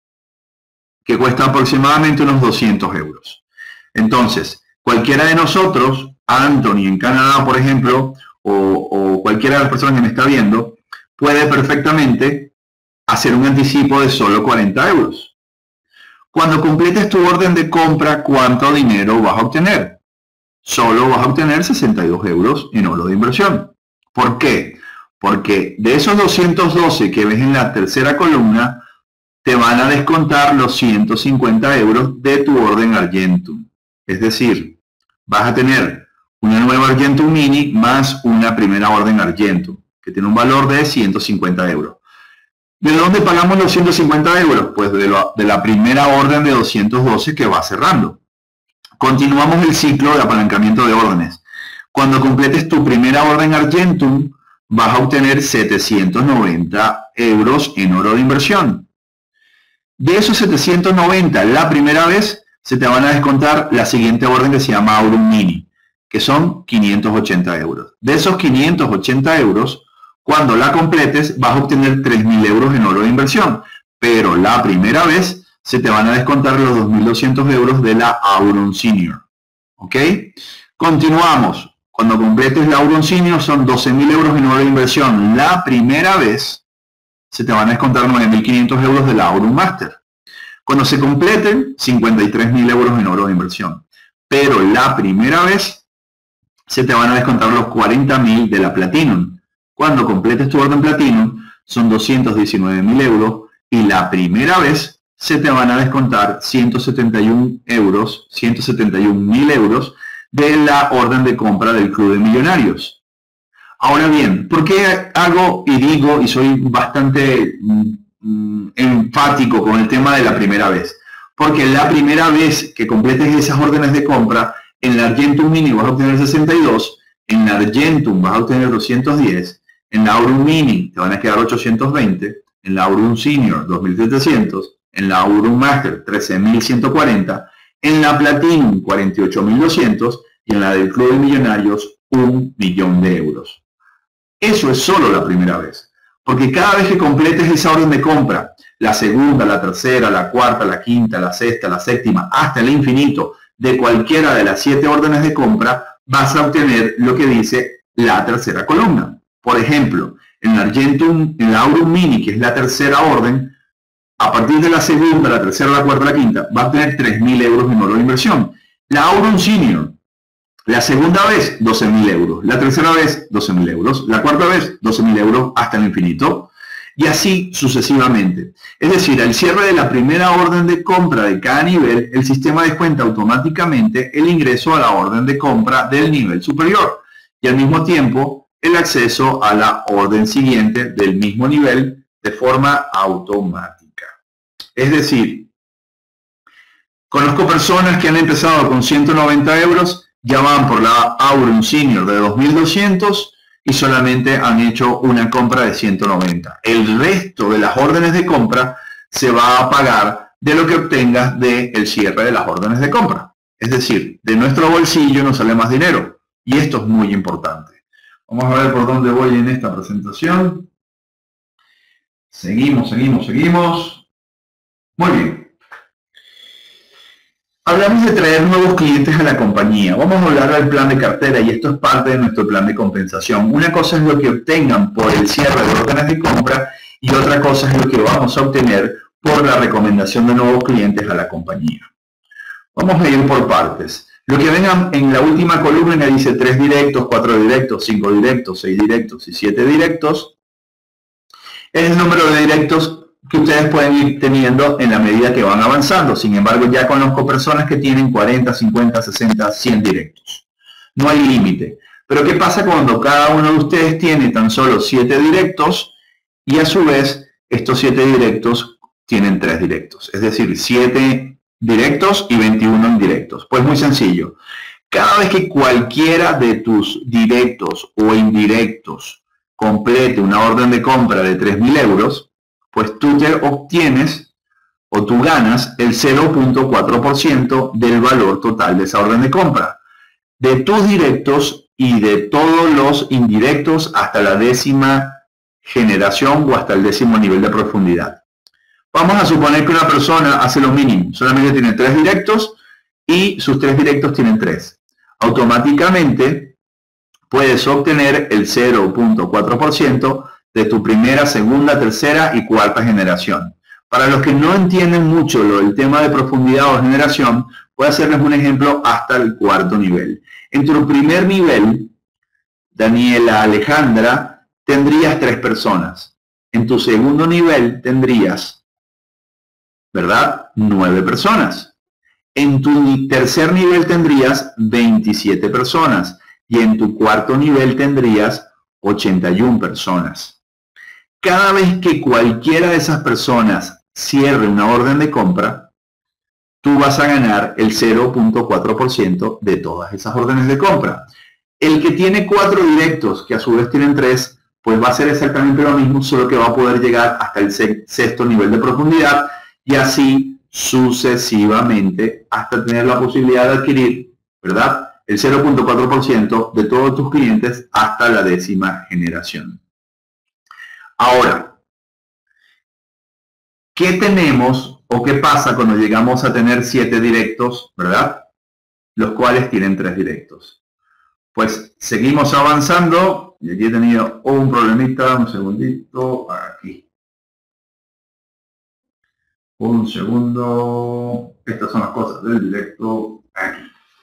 que cuesta aproximadamente unos doscientos euros. Entonces, cualquiera de nosotros, Anthony en Canadá, por ejemplo, o, o cualquiera de las personas que me está viendo, puede perfectamente hacer un anticipo de solo cuarenta euros. Cuando completes tu orden de compra, ¿cuánto dinero vas a obtener? Solo vas a obtener sesenta y dos euros en oro de inversión. ¿Por qué? Porque de esos doscientos doce que ves en la tercera columna, te van a descontar los ciento cincuenta euros de tu orden Argentum. Es decir, vas a tener una nueva Argentum Mini más una primera orden Argentum, que tiene un valor de ciento cincuenta euros. ¿De dónde pagamos los ciento cincuenta euros? Pues de, lo, de la primera orden de doscientos doce que va cerrando. Continuamos el ciclo de apalancamiento de órdenes. Cuando completes tu primera orden Argentum, vas a obtener setecientos noventa euros en oro de inversión. De esos setecientos noventa, la primera vez, se te van a descontar la siguiente orden que se llama Aurum Mini, que son quinientos ochenta euros. De esos quinientos ochenta euros, cuando la completes, vas a obtener tres mil euros en oro de inversión. Pero la primera vez, se te van a descontar los dos mil doscientos euros de la Aurum Senior. ¿Ok? Continuamos. Cuando completes la Aurum Senior son doce mil euros en oro de inversión. La primera vez se te van a descontar nueve mil quinientos euros de la Aurum Master. Cuando se completen, cincuenta y tres mil euros en oro de inversión. Pero la primera vez se te van a descontar los cuarenta mil de la Platinum. Cuando completes tu orden Platinum son doscientos diecinueve mil euros y la primera vez se te van a descontar ciento setenta y uno euros, ciento setenta y un mil euros de la orden de compra del Club de Millonarios. Ahora bien, ¿por qué hago y digo y soy bastante mm, enfático con el tema de la primera vez? Porque la primera vez que completes esas órdenes de compra, en la Argentum Mini vas a obtener sesenta y dos, en la Argentum vas a obtener doscientos diez, en la Aurum Mini te van a quedar ochocientos veinte, en la Aurum Senior dos mil setecientos, en la Aurum Master trece mil ciento cuarenta, en la Platinum cuarenta y ocho mil doscientos y en la del Club de Millonarios un millón de euros. Eso es solo la primera vez, porque cada vez que completes esa orden de compra, la segunda, la tercera, la cuarta, la quinta, la sexta, la séptima, hasta el infinito, de cualquiera de las siete órdenes de compra, vas a obtener lo que dice la tercera columna. Por ejemplo, en la Argentum, en la Aurum Mini, que es la tercera orden, a partir de la segunda, la tercera, la cuarta, la quinta, vas a obtener tres mil euros en oro de inversión. La Aurum Senior, la segunda vez, doce mil euros. La tercera vez, doce mil euros. La cuarta vez, doce mil euros hasta el infinito. Y así sucesivamente. Es decir, al cierre de la primera orden de compra de cada nivel, el sistema descuenta automáticamente el ingreso a la orden de compra del nivel superior. Y al mismo tiempo, el acceso a la orden siguiente del mismo nivel de forma automática. Es decir, conozco personas que han empezado con ciento noventa euros, ya van por la Aurum Senior de dos mil doscientos y solamente han hecho una compra de ciento noventa. El resto de las órdenes de compra se va a pagar de lo que obtengas del cierre de las órdenes de compra. Es decir, de nuestro bolsillo nos sale más dinero. Y esto es muy importante. Vamos a ver por dónde voy en esta presentación. Seguimos, seguimos, seguimos. Muy bien. Hablamos de traer nuevos clientes a la compañía. Vamos a hablar del plan de cartera y esto es parte de nuestro plan de compensación. Una cosa es lo que obtengan por el cierre de órdenes de compra y otra cosa es lo que vamos a obtener por la recomendación de nuevos clientes a la compañía. Vamos a ir por partes. Lo que ven en la última columna dice tres directos, cuatro directos, cinco directos, seis directos y siete directos. Es el número de directos que ustedes pueden ir teniendo en la medida que van avanzando. Sin embargo, ya conozco personas que tienen cuarenta, cincuenta, sesenta, cien directos. No hay límite. Pero ¿qué pasa cuando cada uno de ustedes tiene tan solo siete directos y a su vez estos siete directos tienen tres directos? Es decir, siete directos y veintiuno indirectos. Pues muy sencillo. Cada vez que cualquiera de tus directos o indirectos complete una orden de compra de tres mil euros, pues tú te obtienes o tú ganas el cero punto cuatro por ciento del valor total de esa orden de compra. De tus directos y de todos los indirectos hasta la décima generación o hasta el décimo nivel de profundidad. Vamos a suponer que una persona hace lo mínimo, solamente tiene tres directos y sus tres directos tienen tres. Automáticamente puedes obtener el cero punto cuatro por ciento de tu primera, segunda, tercera y cuarta generación. Para los que no entienden mucho lo del tema de profundidad o generación, voy a hacerles un ejemplo hasta el cuarto nivel. En tu primer nivel, Daniela Alejandra, tendrías tres personas. En tu segundo nivel tendrías, ¿verdad?, nueve personas. En tu tercer nivel tendrías veintisiete personas. Y en tu cuarto nivel tendrías ochenta y una personas. Cada vez que cualquiera de esas personas cierre una orden de compra, tú vas a ganar el cero punto cuatro por ciento de todas esas órdenes de compra. El que tiene cuatro directos, que a su vez tienen tres, pues va a hacer exactamente lo mismo, solo que va a poder llegar hasta el sexto nivel de profundidad y así sucesivamente hasta tener la posibilidad de adquirir, ¿verdad?, el cero punto cuatro por ciento de todos tus clientes hasta la décima generación. Ahora, ¿qué tenemos o qué pasa cuando llegamos a tener siete directos, ¿verdad?, los cuales tienen tres directos? Pues seguimos avanzando y aquí he tenido un problemita, un segundito, aquí. Un segundo, estas son las cosas del directo aquí.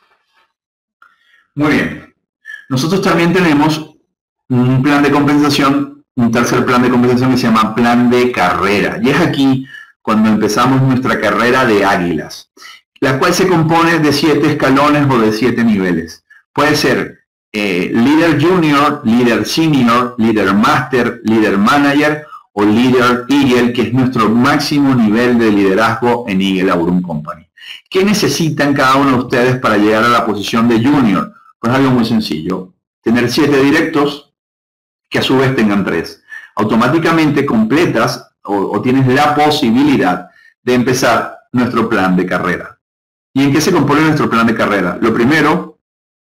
Muy bien. Nosotros también tenemos un plan de compensación, un tercer plan de compensación que se llama plan de carrera. Y es aquí cuando empezamos nuestra carrera de águilas, la cual se compone de siete escalones o de siete niveles. Puede ser eh, líder junior, líder senior, líder master, líder manager o líder Eagle, que es nuestro máximo nivel de liderazgo en Eagle Aurum Company. ¿Qué necesitan cada uno de ustedes para llegar a la posición de junior? Pues algo muy sencillo. Tener siete directos que a su vez tengan tres. Automáticamente completas o, o tienes la posibilidad de empezar nuestro plan de carrera. ¿Y en qué se compone nuestro plan de carrera? Lo primero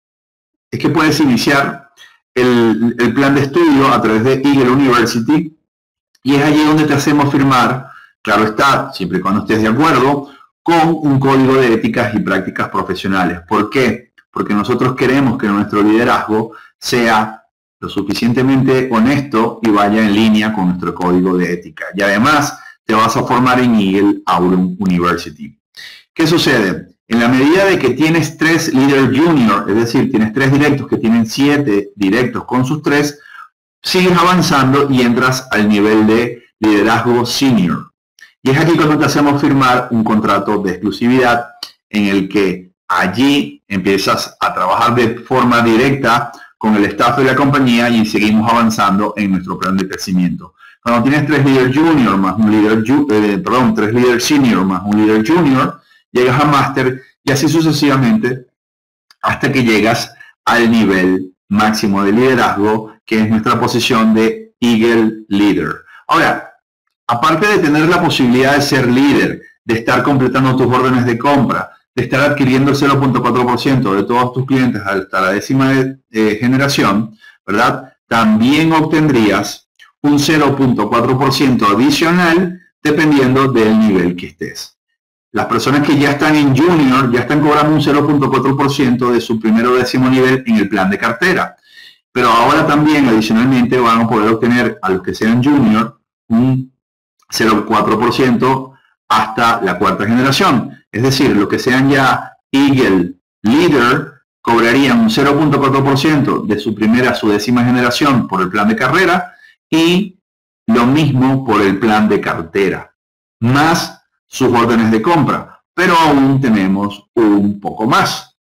es que puedes iniciar el, el plan de estudio a través de Eagle University, y es allí donde te hacemos firmar, claro está, siempre y cuando estés de acuerdo, con un código de éticas y prácticas profesionales. ¿Por qué? Porque nosotros queremos que nuestro liderazgo sea lo suficientemente honesto y vaya en línea con nuestro código de ética. Y además te vas a formar en Eagle Aurum University. ¿Qué sucede? En la medida de que tienes tres líderes junior, es decir, tienes tres directos que tienen siete directos con sus tres, sigues avanzando y entras al nivel de liderazgo senior. Y es aquí cuando te hacemos firmar un contrato de exclusividad en el que allí empiezas a trabajar de forma directa con el staff de la compañía y seguimos avanzando en nuestro plan de crecimiento. Cuando tienes tres líderes junior más un líder, eh, perdón, tres líderes senior más un líder junior, llegas a máster y así sucesivamente hasta que llegas al nivel máximo de liderazgo, que es nuestra posición de Eagle Leader. Ahora, aparte de tener la posibilidad de ser líder, de estar completando tus órdenes de compra, de estar adquiriendo el cero punto cuatro por ciento de todos tus clientes hasta la décima eh, generación, ¿verdad? También obtendrías un cero punto cuatro por ciento adicional dependiendo del nivel que estés. Las personas que ya están en junior ya están cobrando un cero punto cuatro por ciento de su primero o décimo nivel en el plan de cartera. Pero ahora también adicionalmente van a poder obtener a los que sean junior un cero punto cuatro por ciento hasta la cuarta generación. Es decir, los que sean ya Eagle Leader cobrarían un cero punto cuatro por ciento de su primera a su décima generación por el plan de carrera y lo mismo por el plan de cartera, más sus órdenes de compra. Pero aún tenemos un poco más.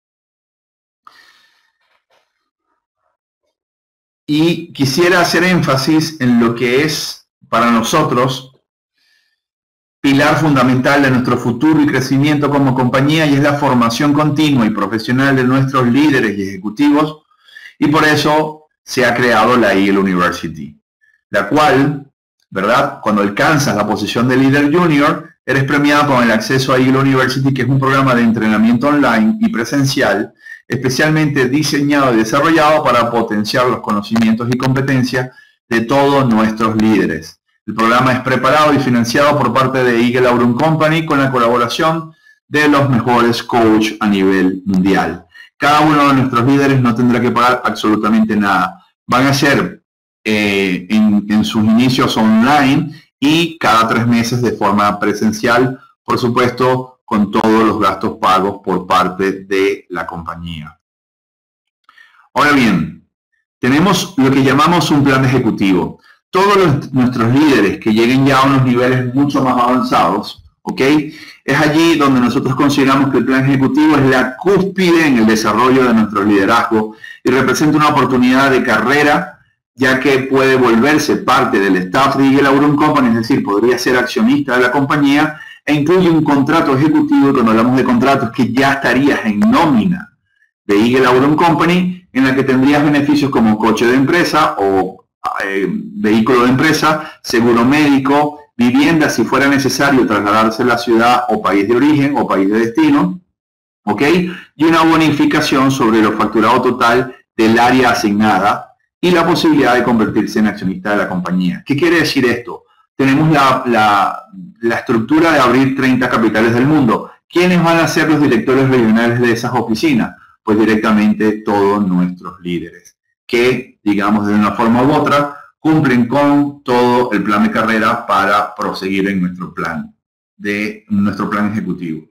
Y quisiera hacer énfasis en lo que es para nosotros pilar fundamental de nuestro futuro y crecimiento como compañía, y es la formación continua y profesional de nuestros líderes y ejecutivos, y por eso se ha creado la Eagle University, la cual, ¿verdad? Cuando alcanzas la posición de líder junior, eres premiado con el acceso a Eagle University, que es un programa de entrenamiento online y presencial especialmente diseñado y desarrollado para potenciar los conocimientos y competencias de todos nuestros líderes. El programa es preparado y financiado por parte de Eagle Aurum Company con la colaboración de los mejores coaches a nivel mundial. Cada uno de nuestros líderes no tendrá que pagar absolutamente nada. Van a ser eh, en, en sus inicios online y cada tres meses de forma presencial, por supuesto, con todos los gastos pagos por parte de la compañía. Ahora bien, tenemos lo que llamamos un plan ejecutivo. Todos los, nuestros líderes que lleguen ya a unos niveles mucho más avanzados, ¿ok? Es allí donde nosotros consideramos que el plan ejecutivo es la cúspide en el desarrollo de nuestro liderazgo y representa una oportunidad de carrera, ya que puede volverse parte del staff de Eagle Aurum Company, es decir, podría ser accionista de la compañía, e incluye un contrato ejecutivo. Y cuando hablamos de contratos, que ya estarías en nómina de Eagle Aurum Company, en la que tendrías beneficios como coche de empresa o eh, vehículo de empresa, seguro médico, vivienda si fuera necesario trasladarse a la ciudad o país de origen o país de destino, ¿ok? Y una bonificación sobre lo facturado total del área asignada y la posibilidad de convertirse en accionista de la compañía. ¿Qué quiere decir esto? Tenemos la, la, la estructura de abrir treinta capitales del mundo. ¿Quiénes van a ser los directores regionales de esas oficinas? Pues directamente todos nuestros líderes, que, digamos, de una forma u otra, cumplen con todo el plan de carrera para proseguir en nuestro plan, de nuestro plan ejecutivo.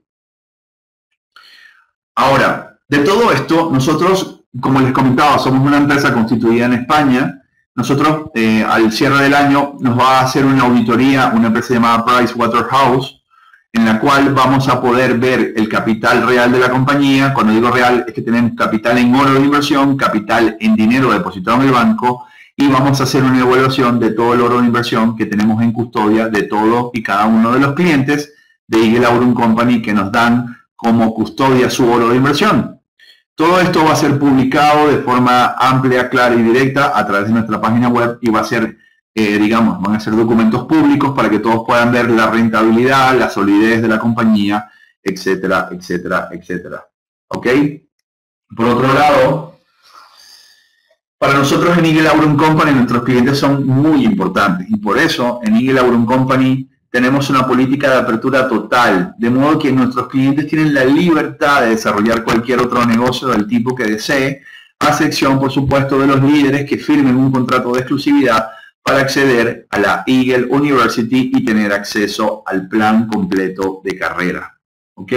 Ahora, de todo esto, nosotros, como les comentaba, somos una empresa constituida en España. Nosotros, eh, al cierre del año, nos va a hacer una auditoría una empresa llamada Pricewaterhouse, en la cual vamos a poder ver el capital real de la compañía. Cuando digo real es que tenemos capital en oro de inversión, capital en dinero depositado en el banco, y vamos a hacer una evaluación de todo el oro de inversión que tenemos en custodia de todos y cada uno de los clientes de Eagle Aurum Company que nos dan como custodia su oro de inversión. Todo esto va a ser publicado de forma amplia, clara y directa a través de nuestra página web y va a ser, eh, digamos, van a ser documentos públicos para que todos puedan ver la rentabilidad, la solidez de la compañía, etcétera, etcétera, etcétera. ¿Ok? Por otro lado, para nosotros en Eagle Aurum Company nuestros clientes son muy importantes y por eso en Eagle Aurum Company tenemos una política de apertura total, de modo que nuestros clientes tienen la libertad de desarrollar cualquier otro negocio del tipo que desee, a excepción, por supuesto, de los líderes que firmen un contrato de exclusividad para acceder a la Eagle University y tener acceso al plan completo de carrera. ¿Ok?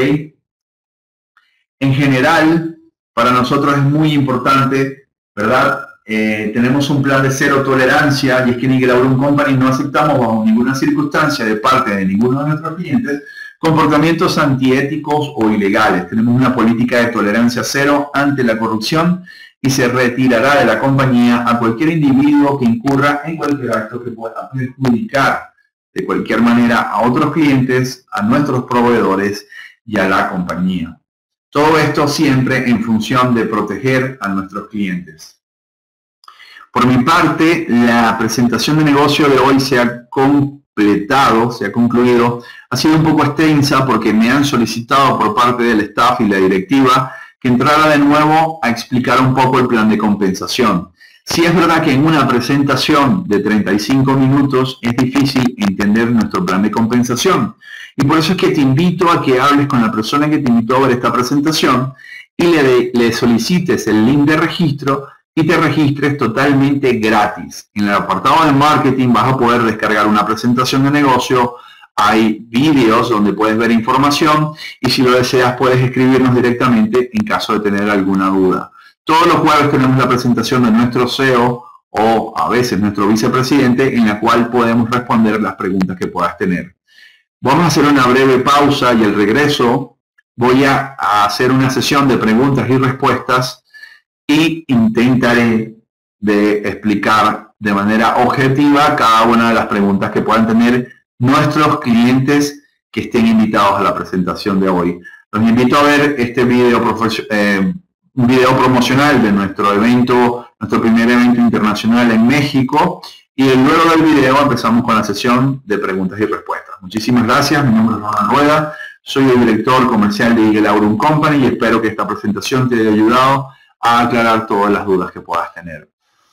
En general, para nosotros es muy importante, ¿verdad? Eh, tenemos un plan de cero tolerancia y es que en Eagle Aurum Company no aceptamos bajo ninguna circunstancia de parte de ninguno de nuestros clientes comportamientos antiéticos o ilegales. Tenemos una política de tolerancia cero ante la corrupción y se retirará de la compañía a cualquier individuo que incurra en cualquier acto que pueda perjudicar de cualquier manera a otros clientes, a nuestros proveedores y a la compañía. Todo esto siempre en función de proteger a nuestros clientes. Por mi parte, la presentación de negocio de hoy se ha completado, se ha concluido. Ha sido un poco extensa porque me han solicitado por parte del staff y la directiva que entrara de nuevo a explicar un poco el plan de compensación. Sí es verdad que en una presentación de treinta y cinco minutos es difícil entender nuestro plan de compensación. Y por eso es que te invito a que hables con la persona que te invitó a ver esta presentación y le, le solicites el link de registro y te registres totalmente gratis. En el apartado de marketing vas a poder descargar una presentación de negocio, hay vídeos donde puedes ver información y si lo deseas puedes escribirnos directamente en caso de tener alguna duda. Todos los jueves tenemos la presentación de nuestro C E O o a veces nuestro vicepresidente en la cual podemos responder las preguntas que puedas tener. Vamos a hacer una breve pausa y al regreso voy a hacer una sesión de preguntas y respuestas y intentaré de explicar de manera objetiva cada una de las preguntas que puedan tener nuestros clientes que estén invitados a la presentación de hoy. Los invito a ver este video, eh, un video promocional de nuestro evento, nuestro primer evento internacional en México, y luego del video empezamos con la sesión de preguntas y respuestas. Muchísimas gracias, mi nombre es Ronald Rueda, soy el director comercial de Eagle Aurum Company y espero que esta presentación te haya ayudado a aclarar todas las dudas que puedas tener.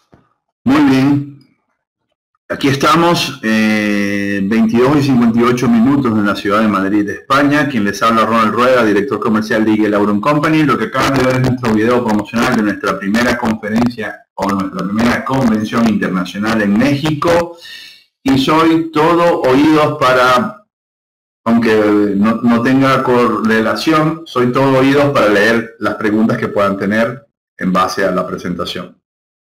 Muy bien, aquí estamos, eh, veintidós y cincuenta y ocho minutos en la ciudad de Madrid, España. Quien les habla, Ronald Rueda, director comercial de Eagle Aurum Company. Lo que acaban de ver es nuestro video promocional de nuestra primera conferencia o nuestra primera convención internacional en México. Y soy todo oídos para, aunque no, no tenga correlación, soy todo oídos para leer las preguntas que puedan tener en base a la presentación.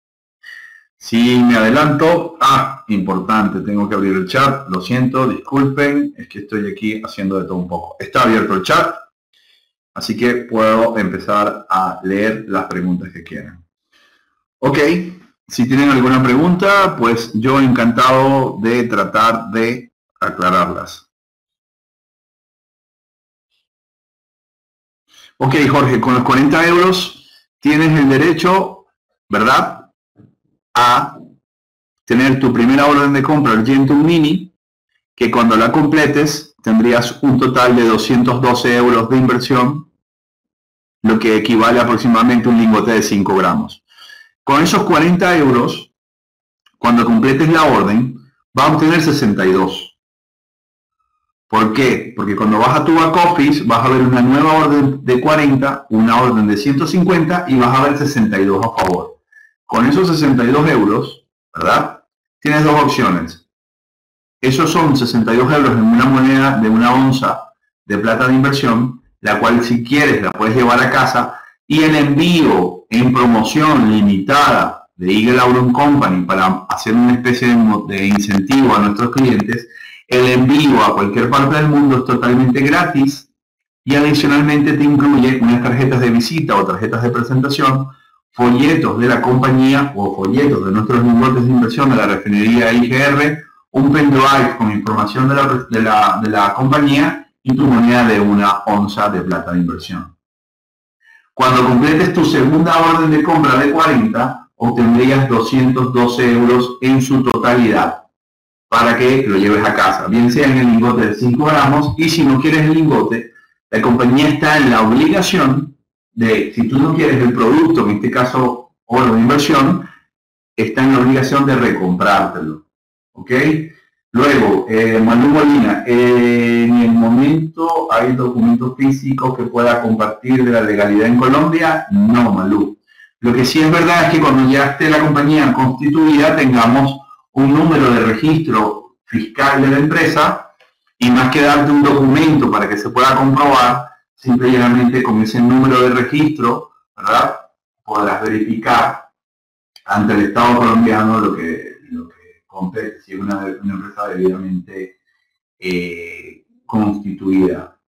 Si me adelanto, ah, importante, tengo que abrir el chat, lo siento, disculpen, es que estoy aquí haciendo de todo un poco. Está abierto el chat, así que puedo empezar a leer las preguntas que quieran. Ok, si tienen alguna pregunta, pues yo encantado de tratar de aclararlas. Ok, Jorge, con los cuarenta euros tienes el derecho, ¿verdad?, a tener tu primera orden de compra, el Gentum Mini, que cuando la completes tendrías un total de doscientos doce euros de inversión, lo que equivale aproximadamente a un lingote de cinco gramos. Con esos cuarenta euros, cuando completes la orden, vas a obtener sesenta y dos. ¿Por qué? Porque cuando vas a tu back office vas a ver una nueva orden de cuarenta, una orden de ciento cincuenta y vas a ver sesenta y dos a favor. Con esos sesenta y dos euros, ¿verdad?, tienes dos opciones. Esos son sesenta y dos euros en una moneda de una onza de plata de inversión, la cual si quieres la puedes llevar a casa, y el envío en promoción limitada de Eagle Aurum Company para hacer una especie de, de incentivo a nuestros clientes El envío a cualquier parte del mundo es totalmente gratis y adicionalmente te incluye unas tarjetas de visita o tarjetas de presentación, folletos de la compañía o folletos de nuestros lingotes de inversión de la refinería I G R, un pendrive con información de la, de la, de la compañía y tu moneda de una onza de plata de inversión. Cuando completes tu segunda orden de compra de cuarenta, obtendrías doscientos doce euros en su totalidad para que lo lleves a casa, bien sea en el lingote de cinco gramos, y si no quieres el lingote, la compañía está en la obligación de, si tú no quieres el producto, en este caso oro de inversión, está en la obligación de recomprártelo. ¿Ok? Luego, eh, Manu Molina, eh, en el momento hay documentos físicos que pueda compartir de la legalidad en Colombia. No, Malú. Lo que sí es verdad es que cuando ya esté la compañía constituida tengamos un número de registro fiscal de la empresa, y más que darte un documento para que se pueda comprobar, simplemente con ese número de registro, ¿verdad?, podrás verificar ante el Estado colombiano lo que, lo que compete, si es una, una empresa debidamente eh, constituida.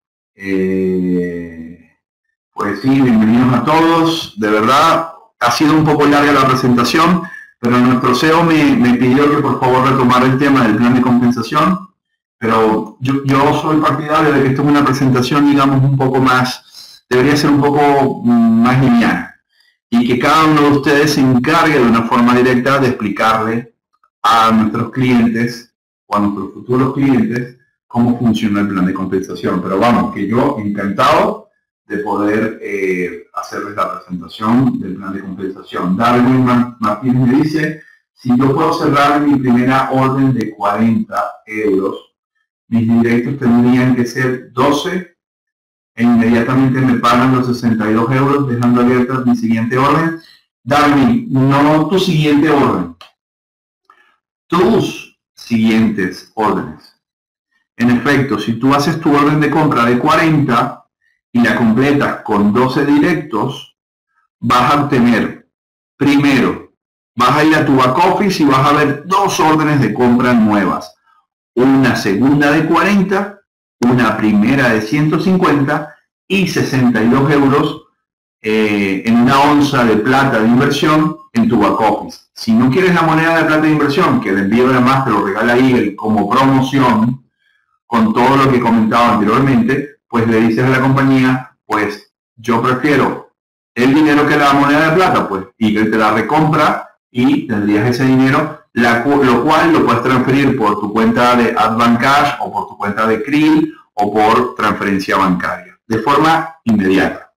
Eh, pues sí, bienvenidos a todos. De verdad, ha sido un poco larga la presentación, pero nuestro C E O me, me pidió que por favor retomara el tema del plan de compensación, pero yo, yo soy partidario de que esto es una presentación, digamos, un poco más, debería ser un poco más lineal, y que cada uno de ustedes se encargue de una forma directa de explicarle a nuestros clientes o a nuestros futuros clientes cómo funciona el plan de compensación. Pero vamos, que yo encantado de poder eh, hacerles la presentación del plan de compensación. Darwin Martínez me dice, si yo puedo cerrar mi primera orden de cuarenta euros, mis directos tendrían que ser doce e inmediatamente me pagan los sesenta y dos euros, dejando abierta mi siguiente orden. Darwin, no tu siguiente orden, tus siguientes órdenes. En efecto, si tú haces tu orden de compra de cuarenta y la completas con doce directos, vas a obtener, primero, vas a ir a tu back office y vas a ver dos órdenes de compra nuevas. Una segunda de cuarenta, una primera de ciento cincuenta y sesenta y dos euros eh, en una onza de plata de inversión en tu back office. Si no quieres la moneda de plata de inversión, que el envío además te lo regala Eagle como promoción, con todo lo que comentaba anteriormente, pues le dices a la compañía, pues yo prefiero el dinero que la moneda de plata, pues Eagle te la recompra y tendrías ese dinero, la, lo cual lo puedes transferir por tu cuenta de Advan Cash o por tu cuenta de Krill o por transferencia bancaria, de forma inmediata.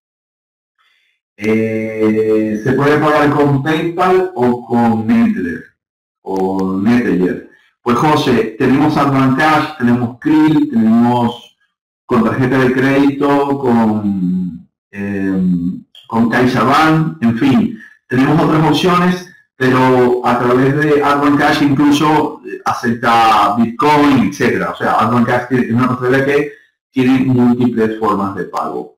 Eh, se puede pagar con PayPal o con Neteller o Neteller. Pues José, tenemos Advan Cash, tenemos Krill, tenemos con tarjeta de crédito, con, eh, con CaixaBank, en fin, tenemos otras opciones, pero a través de Advan Cash incluso acepta Bitcoin, etcétera. O sea, Advan Cash es una cosa que tiene múltiples formas de pago.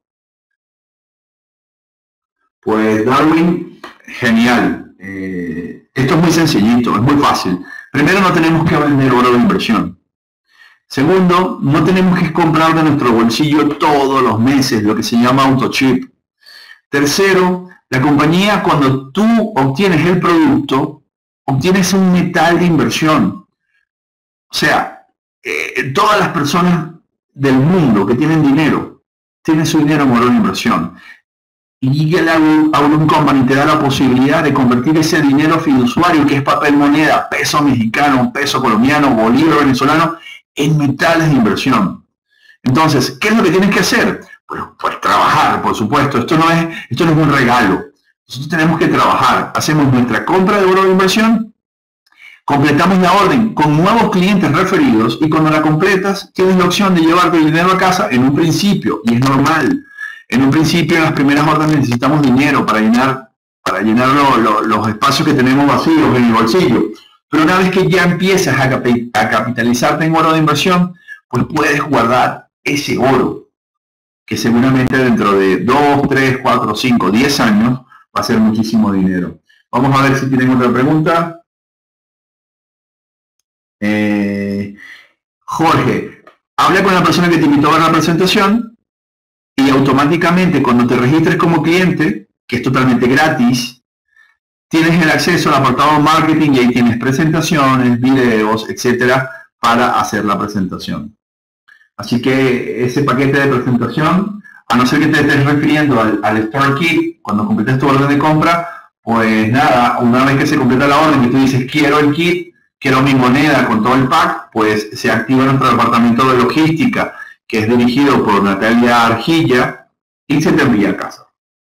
Pues Darwin, genial. Eh, esto es muy sencillito, es muy fácil. Primero, no tenemos que vender oro de inversión. Segundo, no tenemos que comprar de nuestro bolsillo todos los meses, lo que se llama autochip. Tercero, la compañía, cuando tú obtienes el producto, obtienes un metal de inversión. O sea, eh, todas las personas del mundo que tienen dinero, tienen su dinero en oro de inversión. Y el Aurum Company te da la posibilidad de convertir ese dinero fiduciario, que es papel moneda, peso mexicano, peso colombiano, bolívar venezolano, en metales de inversión. Entonces, ¿qué es lo que tienes que hacer? Bueno, pues trabajar, por supuesto. Esto no es, esto no es un regalo. Nosotros tenemos que trabajar. Hacemos nuestra compra de oro de inversión, completamos la orden con nuevos clientes referidos y cuando la completas, tienes la opción de llevarte el dinero a casa en un principio, y es normal. En un principio, en las primeras órdenes necesitamos dinero para llenar, para llenar lo, lo, los espacios que tenemos vacíos en el bolsillo. Pero una vez que ya empiezas a, capi a capitalizarte en oro de inversión, pues puedes guardar ese oro, que seguramente dentro de dos, tres, cuatro, cinco, diez años va a ser muchísimo dinero. Vamos a ver si tienen otra pregunta. Eh, Jorge, habla con la persona que te invitó a ver la presentación y automáticamente cuando te registres como cliente, que es totalmente gratis, tienes el acceso al apartado marketing y ahí tienes presentaciones, videos, etcétera, para hacer la presentación. Así que ese paquete de presentación, a no ser que te estés refiriendo al, al Store Kit, cuando completes tu orden de compra, pues nada, una vez que se completa la orden y tú dices quiero el kit, quiero mi moneda con todo el pack, pues se activa nuestro departamento de logística, que es dirigido por Natalia Arjilla, y se te envía a casa.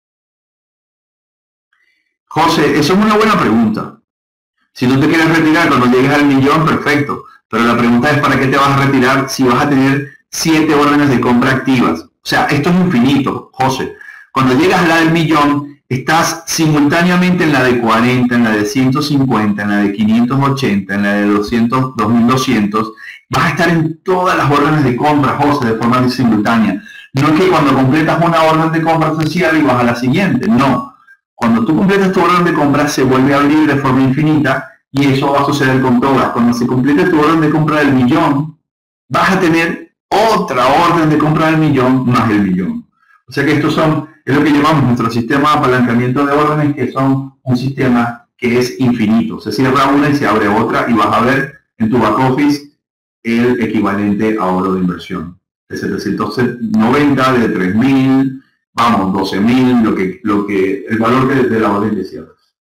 José, eso es una buena pregunta. Si tú te quieres retirar cuando llegues al millón, perfecto. Pero la pregunta es ¿para qué te vas a retirar si vas a tener siete órdenes de compra activas? O sea, esto es infinito, José. Cuando llegas a la del millón, estás simultáneamente en la de cuarenta, en la de ciento cincuenta, en la de quinientos ochenta, en la de doscientos, dos mil doscientos. Vas a estar en todas las órdenes de compra, José, de forma simultánea. No es que cuando completas una orden de compra se cierra y vas a la siguiente, no. Cuando tú completas tu orden de compra se vuelve a abrir de forma infinita y eso va a suceder con todas. Cuando se complete tu orden de compra del millón, vas a tener otra orden de compra del millón más el millón. O sea que estos son, es lo que llamamos nuestro sistema de apalancamiento de órdenes, que son un sistema que es infinito. Se cierra una y se abre otra y vas a ver en tu back office el equivalente a oro de inversión. De setecientos noventa, de tres mil, vamos, doce mil, lo que, lo que, el valor que de la orden de cierre.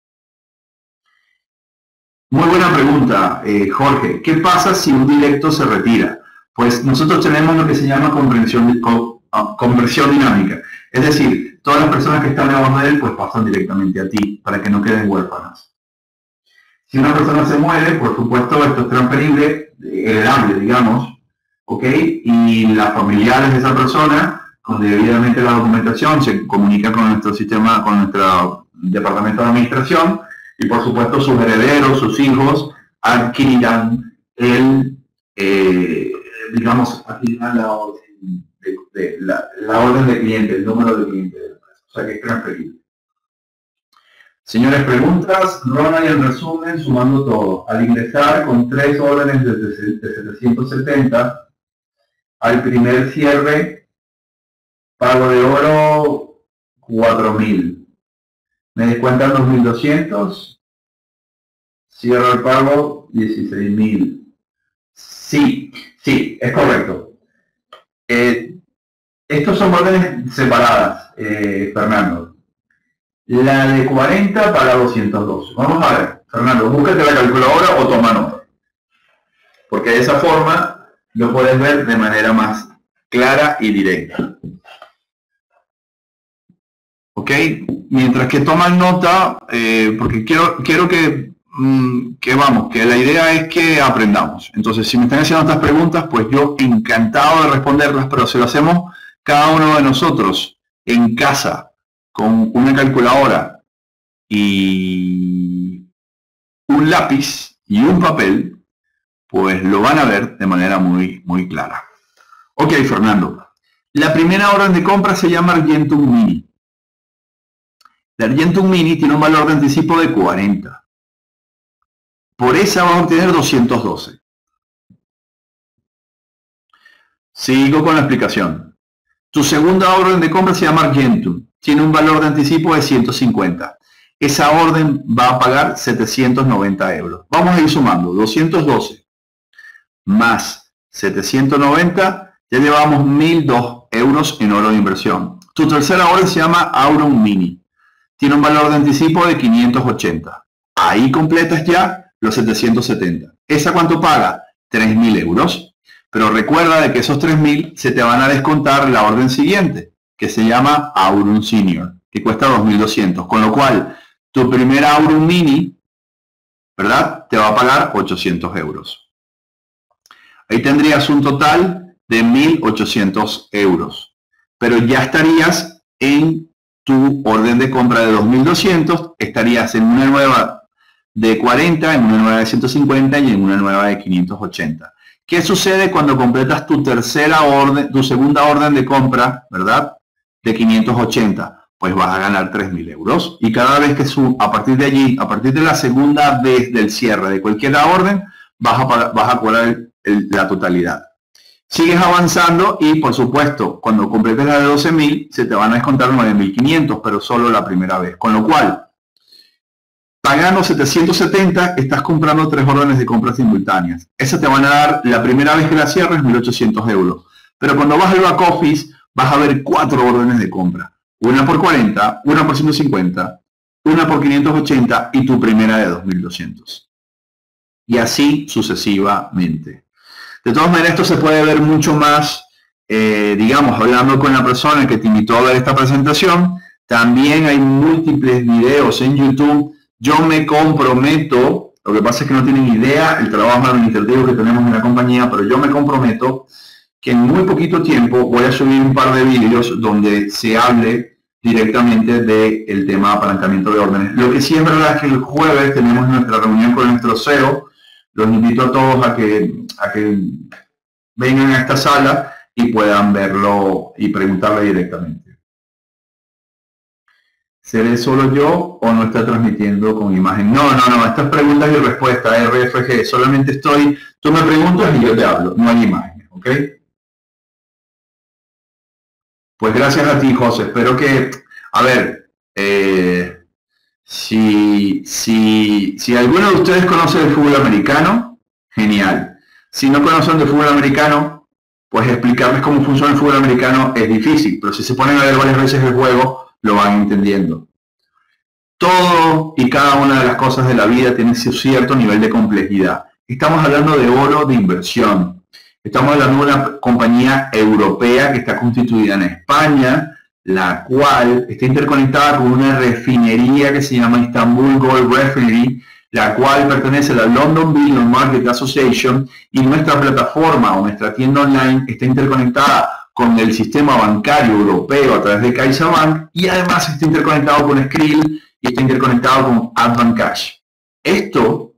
Muy buena pregunta, eh, Jorge. ¿Qué pasa si un directo se retira? Pues nosotros tenemos lo que se llama conversión, con, uh, conversión dinámica. Es decir, todas las personas que están debajo de él pues pasan directamente a ti para que no queden huérfanas. Si una persona se muere, por supuesto esto es transferible, heredable, digamos, ¿ok? Y las familiares de esa persona, con debidamente la documentación, se comunican con nuestro sistema, con nuestro departamento de administración, y por supuesto sus herederos, sus hijos, adquirirán el, eh, digamos, adquirirán la orden de, de, la, la orden de cliente, el número de cliente de la empresa. O sea que es transferible. Señores, preguntas. Ronald, y en resumen, sumando todo. Al ingresar con tres órdenes de, de, de setecientos setenta, al primer cierre, pago de oro cuatro mil. Me descuentan dos mil doscientos, cierro el pago dieciséis mil. Sí, sí, es correcto. Eh, estos son órdenes separadas, eh, Fernando. La de cuarenta para doscientos dos. Vamos a ver, Fernando, búscate la calculadora o toma nota. Porque de esa forma lo puedes ver de manera más clara y directa. ¿Ok? Mientras que toman nota, eh, porque quiero, quiero que, mmm, que vamos, que la idea es que aprendamos. Entonces, si me están haciendo estas preguntas, pues yo encantado de responderlas, pero si lo hacemos cada uno de nosotros en casa, con una calculadora y un lápiz y un papel, pues lo van a ver de manera muy, muy clara. Ok, Fernando. La primera orden de compra se llama Argentum Mini. La Argentum Mini tiene un valor de anticipo de cuarenta. Por esa vamos a obtener doscientos doce. Sigo con la explicación. Tu segunda orden de compra se llama Argentum. Tiene un valor de anticipo de ciento cincuenta. Esa orden va a pagar setecientos noventa euros. Vamos a ir sumando. doscientos doce más setecientos noventa, ya llevamos mil dos euros en oro de inversión. Tu tercera orden se llama Aurum Mini. Tiene un valor de anticipo de quinientos ochenta. Ahí completas ya los setecientos setenta. ¿Esa cuánto paga? tres mil euros. Pero recuerda de que esos tres mil se te van a descontar la orden siguiente, que se llama Aurum Senior, que cuesta dos mil doscientos. Con lo cual, tu primera Aurum Mini, ¿verdad?, te va a pagar ochocientos euros. Ahí tendrías un total de mil ochocientos euros. Pero ya estarías en tu orden de compra de dos mil doscientos, estarías en una nueva de cuarenta, en una nueva de ciento cincuenta y en una nueva de quinientos ochenta. ¿Qué sucede cuando completas tu tercera orden, tu segunda orden de compra, ¿verdad?, de quinientos ochenta? Pues vas a ganar tres mil euros. Y cada vez que su, a partir de allí, a partir de la segunda vez del cierre de cualquier orden, vas a, vas a cobrar el, el, la totalidad. Sigues avanzando y, por supuesto, cuando completes la de doce mil, se te van a descontar nueve mil quinientos, pero solo la primera vez. Con lo cual, pagando setecientos setenta, estás comprando tres órdenes de compra simultáneas. Esa te van a dar, la primera vez que la cierres, mil ochocientos euros. Pero cuando vas al back office, vas a ver cuatro órdenes de compra. Una por cuarenta, una por ciento cincuenta, una por quinientos ochenta y tu primera de dos mil doscientos. Y así sucesivamente. De todas maneras, esto se puede ver mucho más, eh, digamos, hablando con la persona que te invitó a ver esta presentación. También hay múltiples videos en YouTube. Yo me comprometo, lo que pasa es que no tienen idea el trabajo administrativo que tenemos en la compañía, pero yo me comprometo que en muy poquito tiempo voy a subir un par de vídeos donde se hable directamente del tema de apalancamiento de órdenes. Lo que sí es verdad es que el jueves tenemos nuestra reunión con nuestro C E O. Los invito a todos a que, a que vengan a esta sala y puedan verlo y preguntarle directamente. ¿Seré solo yo o no está transmitiendo con imagen? No, no, no, estas preguntas y respuestas, R F G, solamente estoy, tú me preguntas y yo te hablo, no hay imágenes, ¿ok? Pues gracias a ti, José, espero que, a ver, eh, si, si, si alguno de ustedes conoce el fútbol americano, genial. Si no conocen de fútbol americano, pues explicarles cómo funciona el fútbol americano es difícil, pero si se ponen a ver varias veces el juego, lo van entendiendo. Todo y cada una de las cosas de la vida tiene su cierto nivel de complejidad. Estamos hablando de oro de inversión. Estamos hablando de una compañía europea que está constituida en España, la cual está interconectada con una refinería que se llama Istanbul Gold Refinery, la cual pertenece a la London Billion Market Association, y nuestra plataforma o nuestra tienda online está interconectada con el sistema bancario europeo a través de CaixaBank, y además está interconectado con Skrill y está interconectado con Advancash. Esto,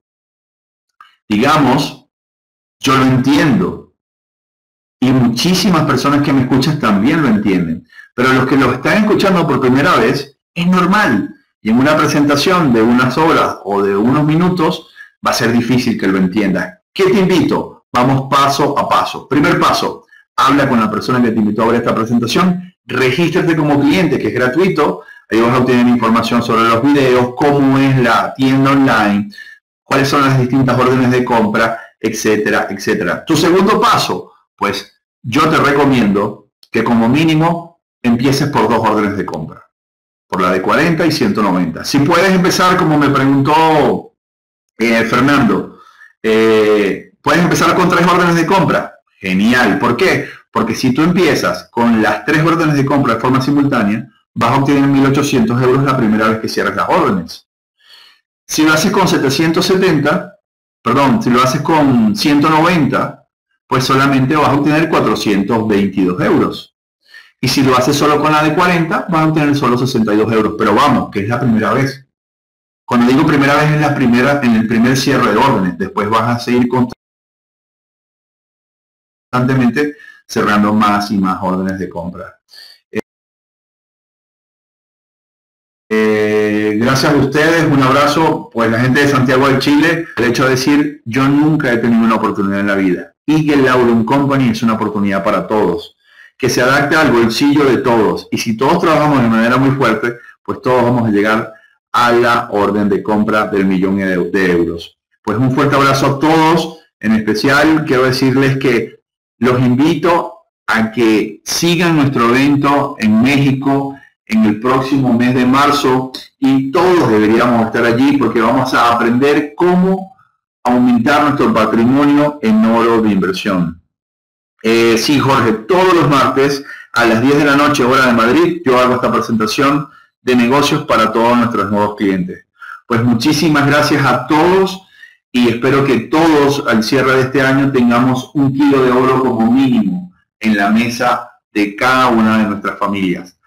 digamos, yo lo entiendo, y muchísimas personas que me escuchan también lo entienden, pero los que lo están escuchando por primera vez es normal, y en una presentación de unas horas o de unos minutos va a ser difícil que lo entiendas. ¿Qué te invito? Vamos paso a paso. Primer paso, habla con la persona que te invitó a ver esta presentación, regístrate como cliente, que es gratuito, ahí vas a obtener información sobre los videos, cómo es la tienda online, cuáles son las distintas órdenes de compra, etcétera, etcétera. Tu segundo paso, pues yo te recomiendo que como mínimo empieces por dos órdenes de compra, por la de cuarenta y ciento noventa. Si puedes empezar, como me preguntó eh, Fernando, eh, puedes empezar con tres órdenes de compra. Genial. ¿Por qué? Porque si tú empiezas con las tres órdenes de compra de forma simultánea, vas a obtener mil ochocientos euros la primera vez que cierres las órdenes. Si lo haces con setecientos setenta, perdón, si lo haces con ciento noventa, pues solamente vas a obtener cuatrocientos veintidós euros. Y si lo haces solo con la de cuarenta, vas a obtener solo sesenta y dos euros. Pero vamos, que es la primera vez. Cuando digo primera vez, es la primera, en el primer cierre de órdenes. Después vas a seguir constantemente cerrando más y más órdenes de compra. Eh, eh, gracias a ustedes, un abrazo. Pues la gente de Santiago de Chile, el hecho de decir, yo nunca he tenido una oportunidad en la vida. Eagle Aurum Company es una oportunidad para todos, que se adapte al bolsillo de todos. Y si todos trabajamos de manera muy fuerte, pues todos vamos a llegar a la orden de compra del millón de euros. Pues un fuerte abrazo a todos. En especial quiero decirles que los invito a que sigan nuestro evento en México en el próximo mes de marzo, y todos deberíamos estar allí porque vamos a aprender cómo aumentar nuestro patrimonio en oro de inversión. Eh, sí, Jorge, todos los martes a las diez de la noche, hora de Madrid, yo hago esta presentación de negocios para todos nuestros nuevos clientes. Pues muchísimas gracias a todos y espero que todos al cierre de este año tengamos un kilo de oro como mínimo en la mesa de cada una de nuestras familias.